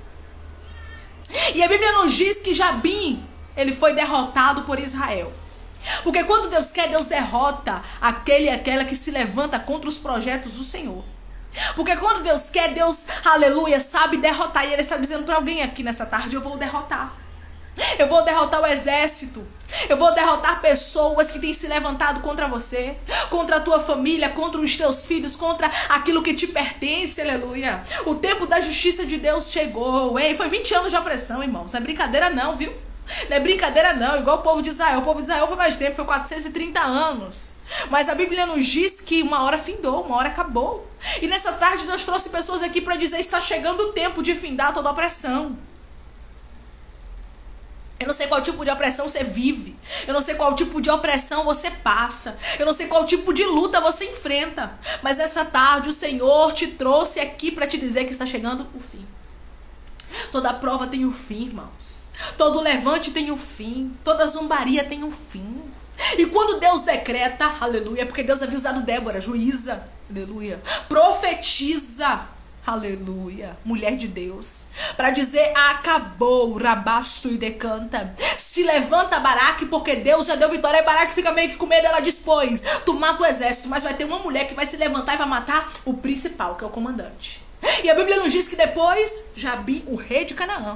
E a Bíblia nos diz que Jabim, ele foi derrotado por Israel. Porque quando Deus quer, Deus derrota aquele e aquela que se levanta contra os projetos do Senhor. Porque quando Deus quer, Deus, aleluia, sabe derrotar. E Ele está dizendo para alguém aqui nessa tarde, eu vou derrotar. Eu vou derrotar o exército. Eu vou derrotar pessoas que têm se levantado contra você, contra a tua família, contra os teus filhos, contra aquilo que te pertence, aleluia. O tempo da justiça de Deus chegou, hein? Foi 20 anos de opressão, irmãos. Não é brincadeira não, viu? Não é brincadeira não, igual o povo de Israel. O povo de Israel foi mais tempo, foi 430 anos. Mas a Bíblia nos diz que uma hora findou, uma hora acabou. E nessa tarde Deus trouxe pessoas aqui para dizer, está chegando o tempo de findar toda a opressão. Eu não sei qual tipo de opressão você vive. Eu não sei qual tipo de opressão você passa. Eu não sei qual tipo de luta você enfrenta. Mas essa tarde o Senhor te trouxe aqui para te dizer que está chegando o fim. Toda prova tem um fim, irmãos. Todo levante tem um fim. Toda zombaria tem um fim. E quando Deus decreta, aleluia, porque Deus havia usado Débora, juíza, aleluia, profetiza, aleluia, mulher de Deus, para dizer, acabou, rabasto e decanta. Se levanta, Baraque, porque Deus já deu vitória. E Baraque fica meio que com medo, ela diz, pois, tu mata o exército, mas vai ter uma mulher que vai se levantar e vai matar o principal, que é o comandante. E a Bíblia nos diz que depois, Jabim, o rei de Canaã,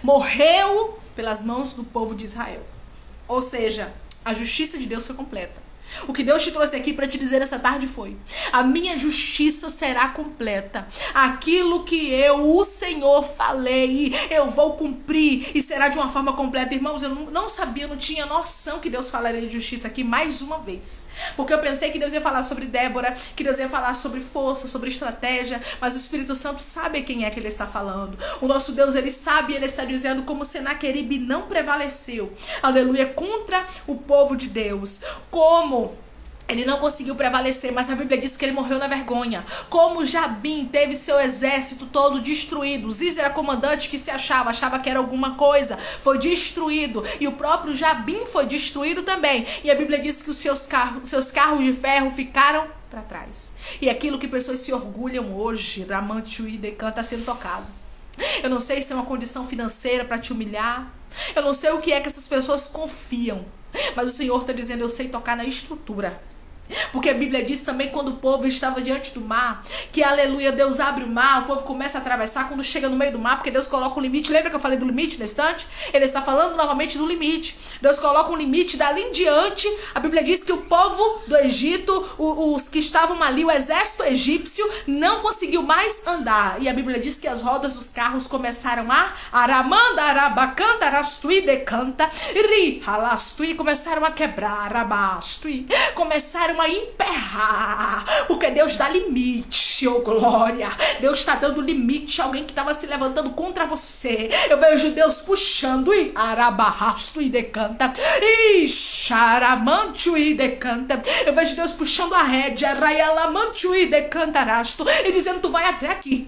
morreu pelas mãos do povo de Israel. Ou seja, a justiça de Deus foi completa. O que Deus te trouxe aqui para te dizer essa tarde foi, a minha justiça será completa. Aquilo que eu, o Senhor, falei, eu vou cumprir e será de uma forma completa. Irmãos, eu não sabia, não tinha noção que Deus falaria de justiça aqui mais uma vez. Porque eu pensei que Deus ia falar sobre Débora, que Deus ia falar sobre força, sobre estratégia, mas o Espírito Santo sabe quem é que Ele está falando. O nosso Deus, Ele sabe, Ele está dizendo como Senaqueribe não prevaleceu, aleluia, contra o povo de Deus. Como ele não conseguiu prevalecer, mas a Bíblia diz que ele morreu na vergonha. Como Jabim teve seu exército todo destruído. Zísera, comandante que se achava que era alguma coisa, foi destruído. E o próprio Jabim foi destruído também. E a Bíblia diz que os seus carros de ferro ficaram para trás. E aquilo que pessoas se orgulham hoje, Ramantu e Decan, está sendo tocado. Eu não sei se é uma condição financeira para te humilhar. Eu não sei o que é que essas pessoas confiam. Mas o Senhor está dizendo, eu sei tocar na estrutura. Porque a Bíblia diz também, quando o povo estava diante do mar, que aleluia, Deus abre o mar, o povo começa a atravessar. Quando chega no meio do mar, porque Deus coloca um limite. Lembra que eu falei do limite na estante? Ele está falando novamente do limite. Deus coloca um limite, dali em diante a Bíblia diz que o povo do Egito, os que estavam ali, o exército egípcio, não conseguiu mais andar. E a Bíblia diz que as rodas dos carros começaram a aramanda, arabacanta, arastui, decanta, ri, halastui, começaram a quebrar, arabastui, começaram a emperrar, porque Deus dá limite. limite, oh glória. Deus está dando limite a alguém que estava se levantando contra você. Eu vejo Deus puxando e arabarrasto e decanta. E charamancho e decanta. Eu vejo Deus puxando a rédea, raialamancho e decantarasto, e dizendo: tu vai até aqui.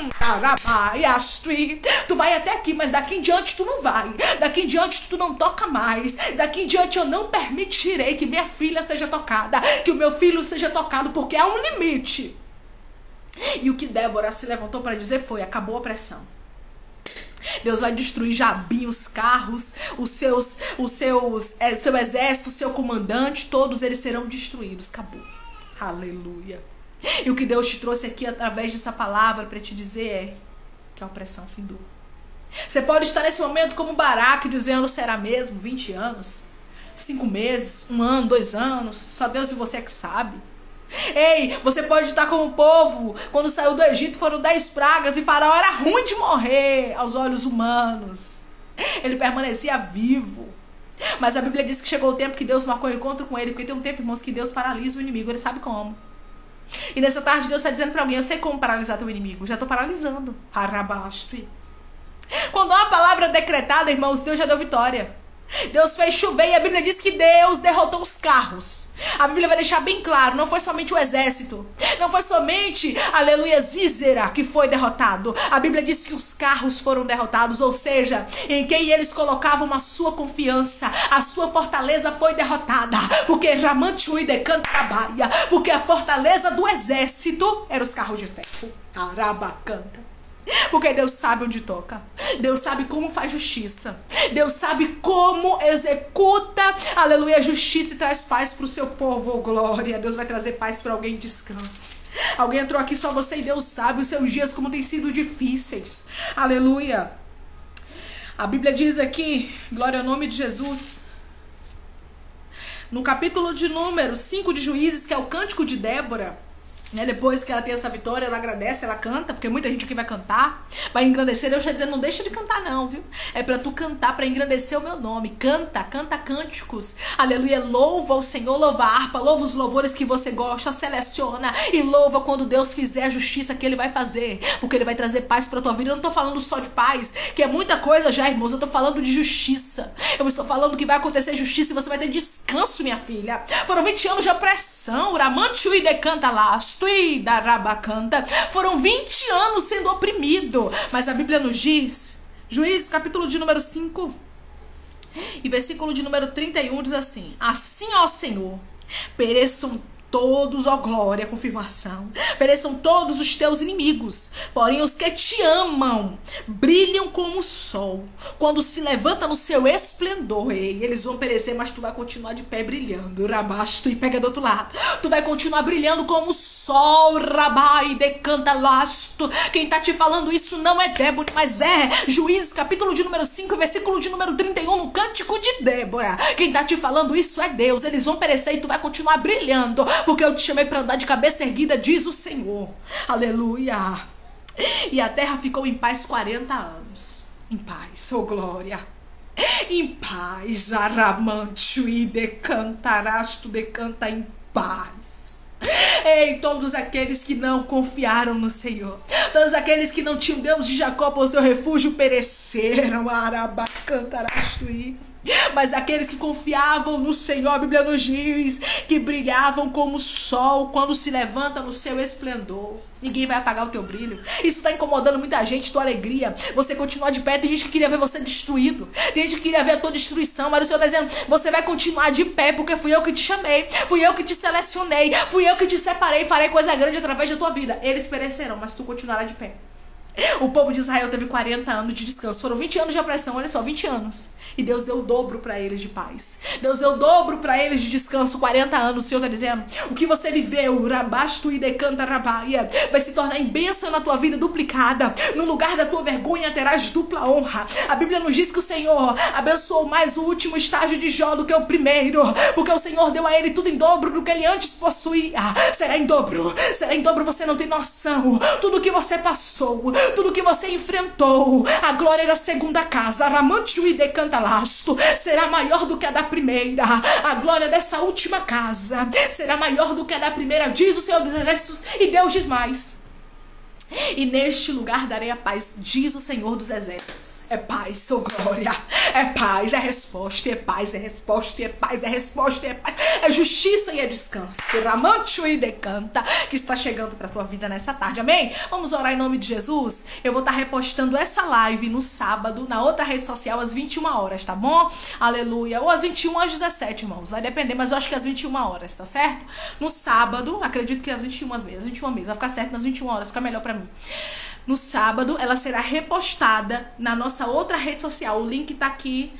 Tu vai até aqui, mas daqui em diante tu não vai. Daqui em diante tu não toca mais. Daqui em diante eu não permitirei que minha filha seja tocada, que o meu filho seja tocado, porque há um limite. E o que Débora se levantou para dizer foi: acabou a pressão. Deus vai destruir Jabim, os carros, seu exército, o seu comandante, todos eles serão destruídos. Acabou. Aleluia. E o que Deus te trouxe aqui através dessa palavra para te dizer é que a opressão findou. Você pode estar nesse momento como Baraque, dizendo: será mesmo 20 anos? 5 meses? 1 ano? 2 anos? Só Deus e você é que sabe. Ei, você pode estar como o povo quando saiu do Egito, foram 10 pragas e Faraó era ruim de morrer aos olhos humanos. Ele permanecia vivo. Mas a Bíblia diz que chegou o tempo que Deus marcou o encontro com ele, porque tem um tempo, irmãos, que Deus paralisa o inimigo. Ele sabe como. E nessa tarde Deus está dizendo para alguém: eu sei como paralisar teu inimigo. Já estou paralisando. Quando há uma palavra decretada, irmãos, Deus já deu vitória. Deus fez chover e a Bíblia diz que Deus derrotou os carros. A Bíblia vai deixar bem claro: não foi somente o exército, não foi somente, aleluia, Zízera que foi derrotado. A Bíblia diz que os carros foram derrotados, ou seja, em quem eles colocavam a sua confiança, a sua fortaleza foi derrotada. Porque Ramantui decanta Baia, porque a fortaleza do exército eram os carros de ferro. Arabacanta. Porque Deus sabe onde toca. Deus sabe como faz justiça. Deus sabe como executa, aleluia, justiça e traz paz para o seu povo. Oh, glória. Deus vai trazer paz para alguém, descanso. Alguém entrou aqui, só você e Deus sabe os seus dias como têm sido difíceis. Aleluia. A Bíblia diz aqui, glória ao nome de Jesus, no capítulo de número 5 de Juízes, que é o cântico de Débora. Depois que ela tem essa vitória, ela agradece, ela canta, porque muita gente aqui vai cantar, vai engrandecer. Deus está dizendo: não deixa de cantar não, viu? É para tu cantar, para engrandecer o meu nome. Canta cânticos, aleluia, louva o Senhor, louva a harpa, louva os louvores que você gosta, seleciona e louva quando Deus fizer a justiça que Ele vai fazer, porque Ele vai trazer paz para tua vida. Eu não estou falando só de paz, que é muita coisa já, irmãos, eu estou falando de justiça. Eu estou falando que vai acontecer justiça e você vai ter descanso, minha filha. Foram 20 anos de opressão, Ramanchu e decanta lasto. Foram 20 anos sendo oprimido. Mas a Bíblia nos diz, Juízes capítulo de número 5 e versículo de número 31 diz assim: assim, ó Senhor, pereçam todos, ó glória, confirmação, pereçam todos os teus inimigos, porém os que te amam brilham como o sol, quando se levanta no seu esplendor. Ei, eles vão perecer, mas tu vai continuar de pé brilhando. Rabasto, e pega do outro lado, tu vai continuar brilhando como o sol. Rabai, decanta lasto. Quem tá te falando isso não é Débora, mas é Juízes capítulo de número 5, versículo de número 31, no cântico de Débora. Quem tá te falando isso é Deus. Eles vão perecer e tu vai continuar brilhando, porque eu te chamei para andar de cabeça erguida, diz o Senhor. Aleluia. E a terra ficou em paz 40 anos. Em paz, oh glória. Em paz, Aramancho e decantarasto, decanta em paz. Ei, todos aqueles que não confiaram no Senhor, todos aqueles que não tinham Deus de Jacó por seu refúgio, pereceram. Arabacantarasto e... mas aqueles que confiavam no Senhor, a Bíblia nos diz que brilhavam como o sol quando se levanta no seu esplendor. Ninguém vai apagar o teu brilho. Isso está incomodando muita gente, tua alegria. Você continuar de pé. Tem gente que queria ver você destruído. Tem gente que queria ver a tua destruição. Mas o Senhor está dizendo: você vai continuar de pé, porque fui eu que te chamei. Fui eu que te selecionei. Fui eu que te separei. Farei coisa grande através da tua vida. Eles perecerão, mas tu continuará de pé. O povo de Israel teve 40 anos de descanso. Foram 20 anos de opressão, olha só, 20 anos. E Deus deu o dobro para eles de paz. Deus deu o dobro para eles de descanso, 40 anos. O Senhor está dizendo: o que você viveu, Rabasto e decanta Rabaia, vai se tornar em bênção na tua vida duplicada. No lugar da tua vergonha terás dupla honra. A Bíblia nos diz que o Senhor abençoou mais o último estágio de Jó do que o primeiro, porque o Senhor deu a ele tudo em dobro do que ele antes possuía. Será em dobro, você não tem noção. Tudo que você passou, tudo que você enfrentou, a glória da segunda casa, Ramanchu e Decantalasto, será maior do que a da primeira. A glória dessa última casa será maior do que a da primeira, diz o Senhor dos Exércitos. E Deus diz mais: e neste lugar darei a paz, diz o Senhor dos Exércitos. É paz, oh glória. É paz, é resposta, é paz, é resposta, é paz, é resposta, é paz. É justiça e é descanso. Ramancho e decanta, que está chegando para a tua vida nessa tarde, amém? Vamos orar em nome de Jesus. Eu vou estar repostando essa live no sábado, na outra rede social, às 21 horas, tá bom? Aleluia. Ou às 21 ou às 17, irmãos. Vai depender, mas eu acho que às 21 horas, tá certo? No sábado, acredito que às 21 mesmo. Às 21 mesmo. Vai ficar certo nas 21 horas, fica melhor pra mim. No sábado, ela será repostada na nossa outra rede social. O link tá aqui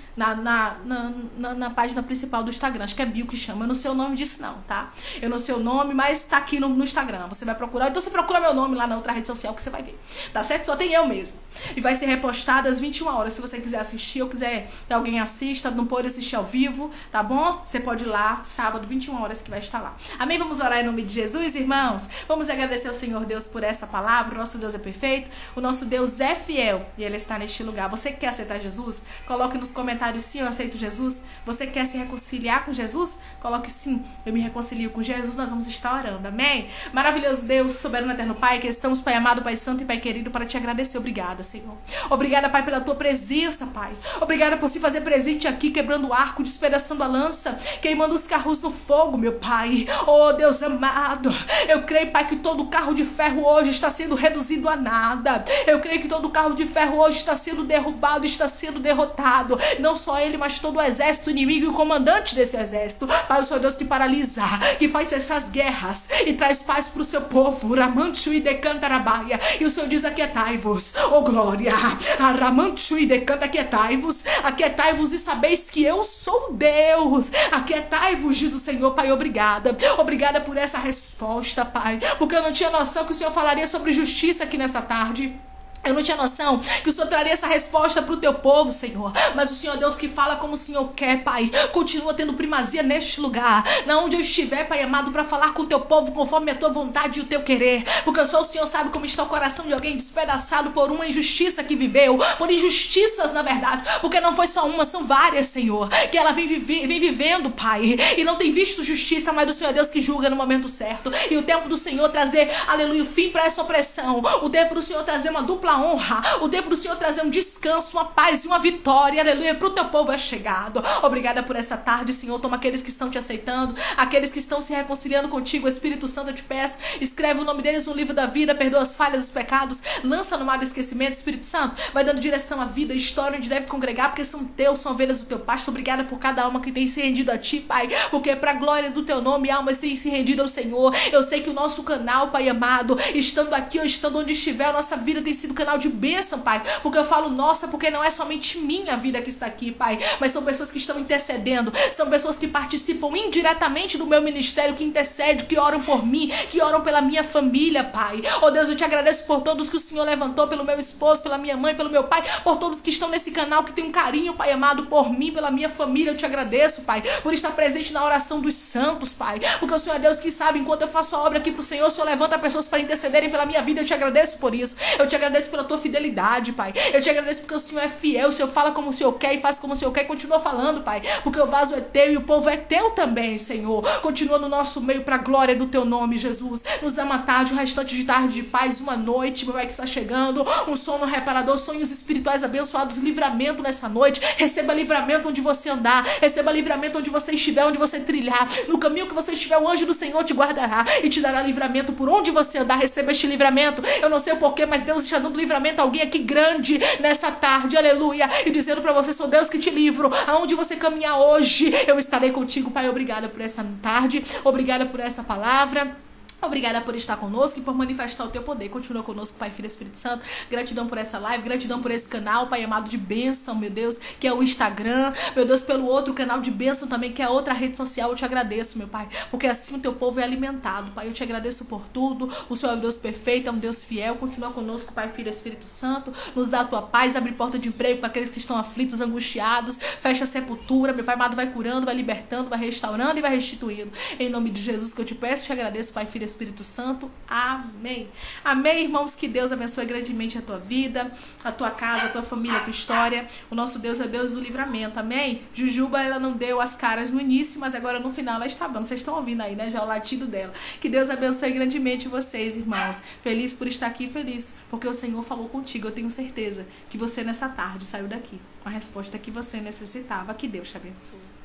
na página principal do Instagram. Acho que é bio que chama. Eu não sei o nome disso não, tá? Eu não sei o nome, mas tá aqui no Instagram. Você vai procurar. Então você procura meu nome lá na outra rede social que você vai ver. Tá certo? Só tem eu mesmo. E vai ser repostada às 21 horas. Se você quiser assistir ou quiser que alguém assista, não pode assistir ao vivo, tá bom? Você pode ir lá, sábado, 21 horas que vai estar lá. Amém? Vamos orar em nome de Jesus, irmãos? Vamos agradecer ao Senhor Deus por essa palavra. O nosso Deus é perfeito. O nosso Deus é fiel e Ele está neste lugar. Você que quer aceitar Jesus? Coloque nos comentários: sim, eu aceito Jesus. Você quer se reconciliar com Jesus? Coloque: sim, eu me reconcilio com Jesus. Nós vamos estar orando, amém? Maravilhoso Deus, soberano eterno Pai, que estamos, Pai amado, Pai santo e Pai querido, para te agradecer. Obrigada, Senhor. Obrigada, Pai, pela tua presença, Pai. Obrigada por se fazer presente aqui, quebrando o arco, despedaçando a lança, queimando os carros no fogo, meu Pai. Oh, Deus amado, eu creio, Pai, que todo carro de ferro hoje está sendo reduzido a nada. Eu creio que todo carro de ferro hoje está sendo derrubado, está sendo derrotado. Não só ele, mas todo o exército inimigo e o comandante desse exército. Pai, o Senhor Deus que paralisa, que faz essas guerras e traz paz para o seu povo. Ramanchu e decantarabaia. E o Senhor diz: aquietai-vos, oh glória. Ramanchu e decanta, aquietai-vos. Aquietai-vos e sabeis que eu sou Deus. Aquietai-vos, diz o Senhor. Pai, obrigada. Obrigada por essa resposta, Pai. Porque eu não tinha noção que o Senhor falaria sobre justiça aqui nessa tarde. Eu não tinha noção que o Senhor traria essa resposta para o teu povo, Senhor. Mas o Senhor Deus que fala como o Senhor quer, Pai, continua tendo primazia neste lugar. Na onde eu estiver, Pai amado, para falar com o teu povo conforme a tua vontade e o teu querer. Porque só o Senhor sabe como está o coração de alguém despedaçado por uma injustiça que viveu. Por injustiças, na verdade. Porque não foi só uma, são várias, Senhor. Que ela vem vivendo, Pai. E não tem visto justiça, mas o Senhor é Deus que julga no momento certo. E o tempo do Senhor trazer, aleluia, o fim para essa opressão. O tempo do Senhor trazer uma dupla honra, o tempo do Senhor trazer um descanso, uma paz e uma vitória, aleluia, para o teu povo é chegado. Obrigada por essa tarde, Senhor. Toma aqueles que estão te aceitando, aqueles que estão se reconciliando contigo, Espírito Santo, eu te peço, escreve o nome deles no livro da vida, perdoa as falhas, os pecados, lança no mar do esquecimento. Espírito Santo, vai dando direção à vida, história onde deve congregar, porque são teus, são ovelhas do teu pasto. Obrigada por cada alma que tem se rendido a ti, Pai, porque para a glória do teu nome, almas têm se rendido ao Senhor. Eu sei que o nosso canal, Pai amado, estando aqui ou estando onde estiver, a nossa vida tem sido canal de bênção, Pai, porque eu falo nossa, porque não é somente minha vida que está aqui, Pai, mas são pessoas que estão intercedendo, são pessoas que participam indiretamente do meu ministério, que intercedem, que oram por mim, que oram pela minha família, Pai. Oh Deus, eu te agradeço por todos que o Senhor levantou, pelo meu esposo, pela minha mãe, pelo meu pai, por todos que estão nesse canal, que tem um carinho, Pai amado, por mim, pela minha família. Eu te agradeço, Pai, por estar presente na oração dos santos, Pai, porque o Senhor é Deus que sabe, enquanto eu faço a obra aqui pro Senhor, o Senhor levanta pessoas para intercederem pela minha vida. Eu te agradeço por isso, eu te agradeço pela tua fidelidade, Pai. Eu te agradeço porque o Senhor é fiel, o Senhor fala como o Senhor quer e faz como o Senhor quer. Continua falando, Pai, porque o vaso é teu e o povo é teu também, Senhor. Continua no nosso meio para a glória do teu nome, Jesus. Nos dá uma tarde, um restante de tarde de paz, uma noite, meu Pai, que está chegando, um sono reparador, sonhos espirituais abençoados, livramento nessa noite. Receba livramento onde você andar, receba livramento onde você estiver, onde você trilhar. No caminho que você estiver, o anjo do Senhor te guardará e te dará livramento por onde você andar. Receba este livramento. Eu não sei o porquê, mas Deus está dando livramento a alguém aqui grande nessa tarde, aleluia, e dizendo pra você: sou Deus que te livro, aonde você caminhar hoje, eu estarei contigo, Pai. Obrigada por essa tarde, obrigada por essa palavra. Obrigada por estar conosco e por manifestar o teu poder. Continua conosco, Pai, Filho e Espírito Santo. Gratidão por essa live, gratidão por esse canal, Pai amado, de bênção, meu Deus, que é o Instagram. Meu Deus, pelo outro canal de bênção também, que é a outra rede social. Eu te agradeço, meu Pai, porque assim o teu povo é alimentado, Pai. Eu te agradeço por tudo. O Senhor é um Deus perfeito, é um Deus fiel. Continua conosco, Pai, Filho e Espírito Santo. Nos dá a tua paz, abre porta de emprego para aqueles que estão aflitos, angustiados. Fecha a sepultura, meu Pai amado, vai curando, vai libertando, vai restaurando e vai restituindo. Em nome de Jesus que eu te peço, te agradeço, Pai, Filho e Espírito Santo. Amém. Amém, irmãos. Que Deus abençoe grandemente a tua vida, a tua casa, a tua família, a tua história. O nosso Deus é Deus do livramento. Amém. Jujuba, ela não deu as caras no início, mas agora no final ela está dando. Vocês estão ouvindo aí, né? Já o latido dela. Que Deus abençoe grandemente vocês, irmãos. Feliz por estar aqui, feliz porque o Senhor falou contigo. Eu tenho certeza que você nessa tarde saiu daqui com a resposta que você necessitava. Que Deus te abençoe.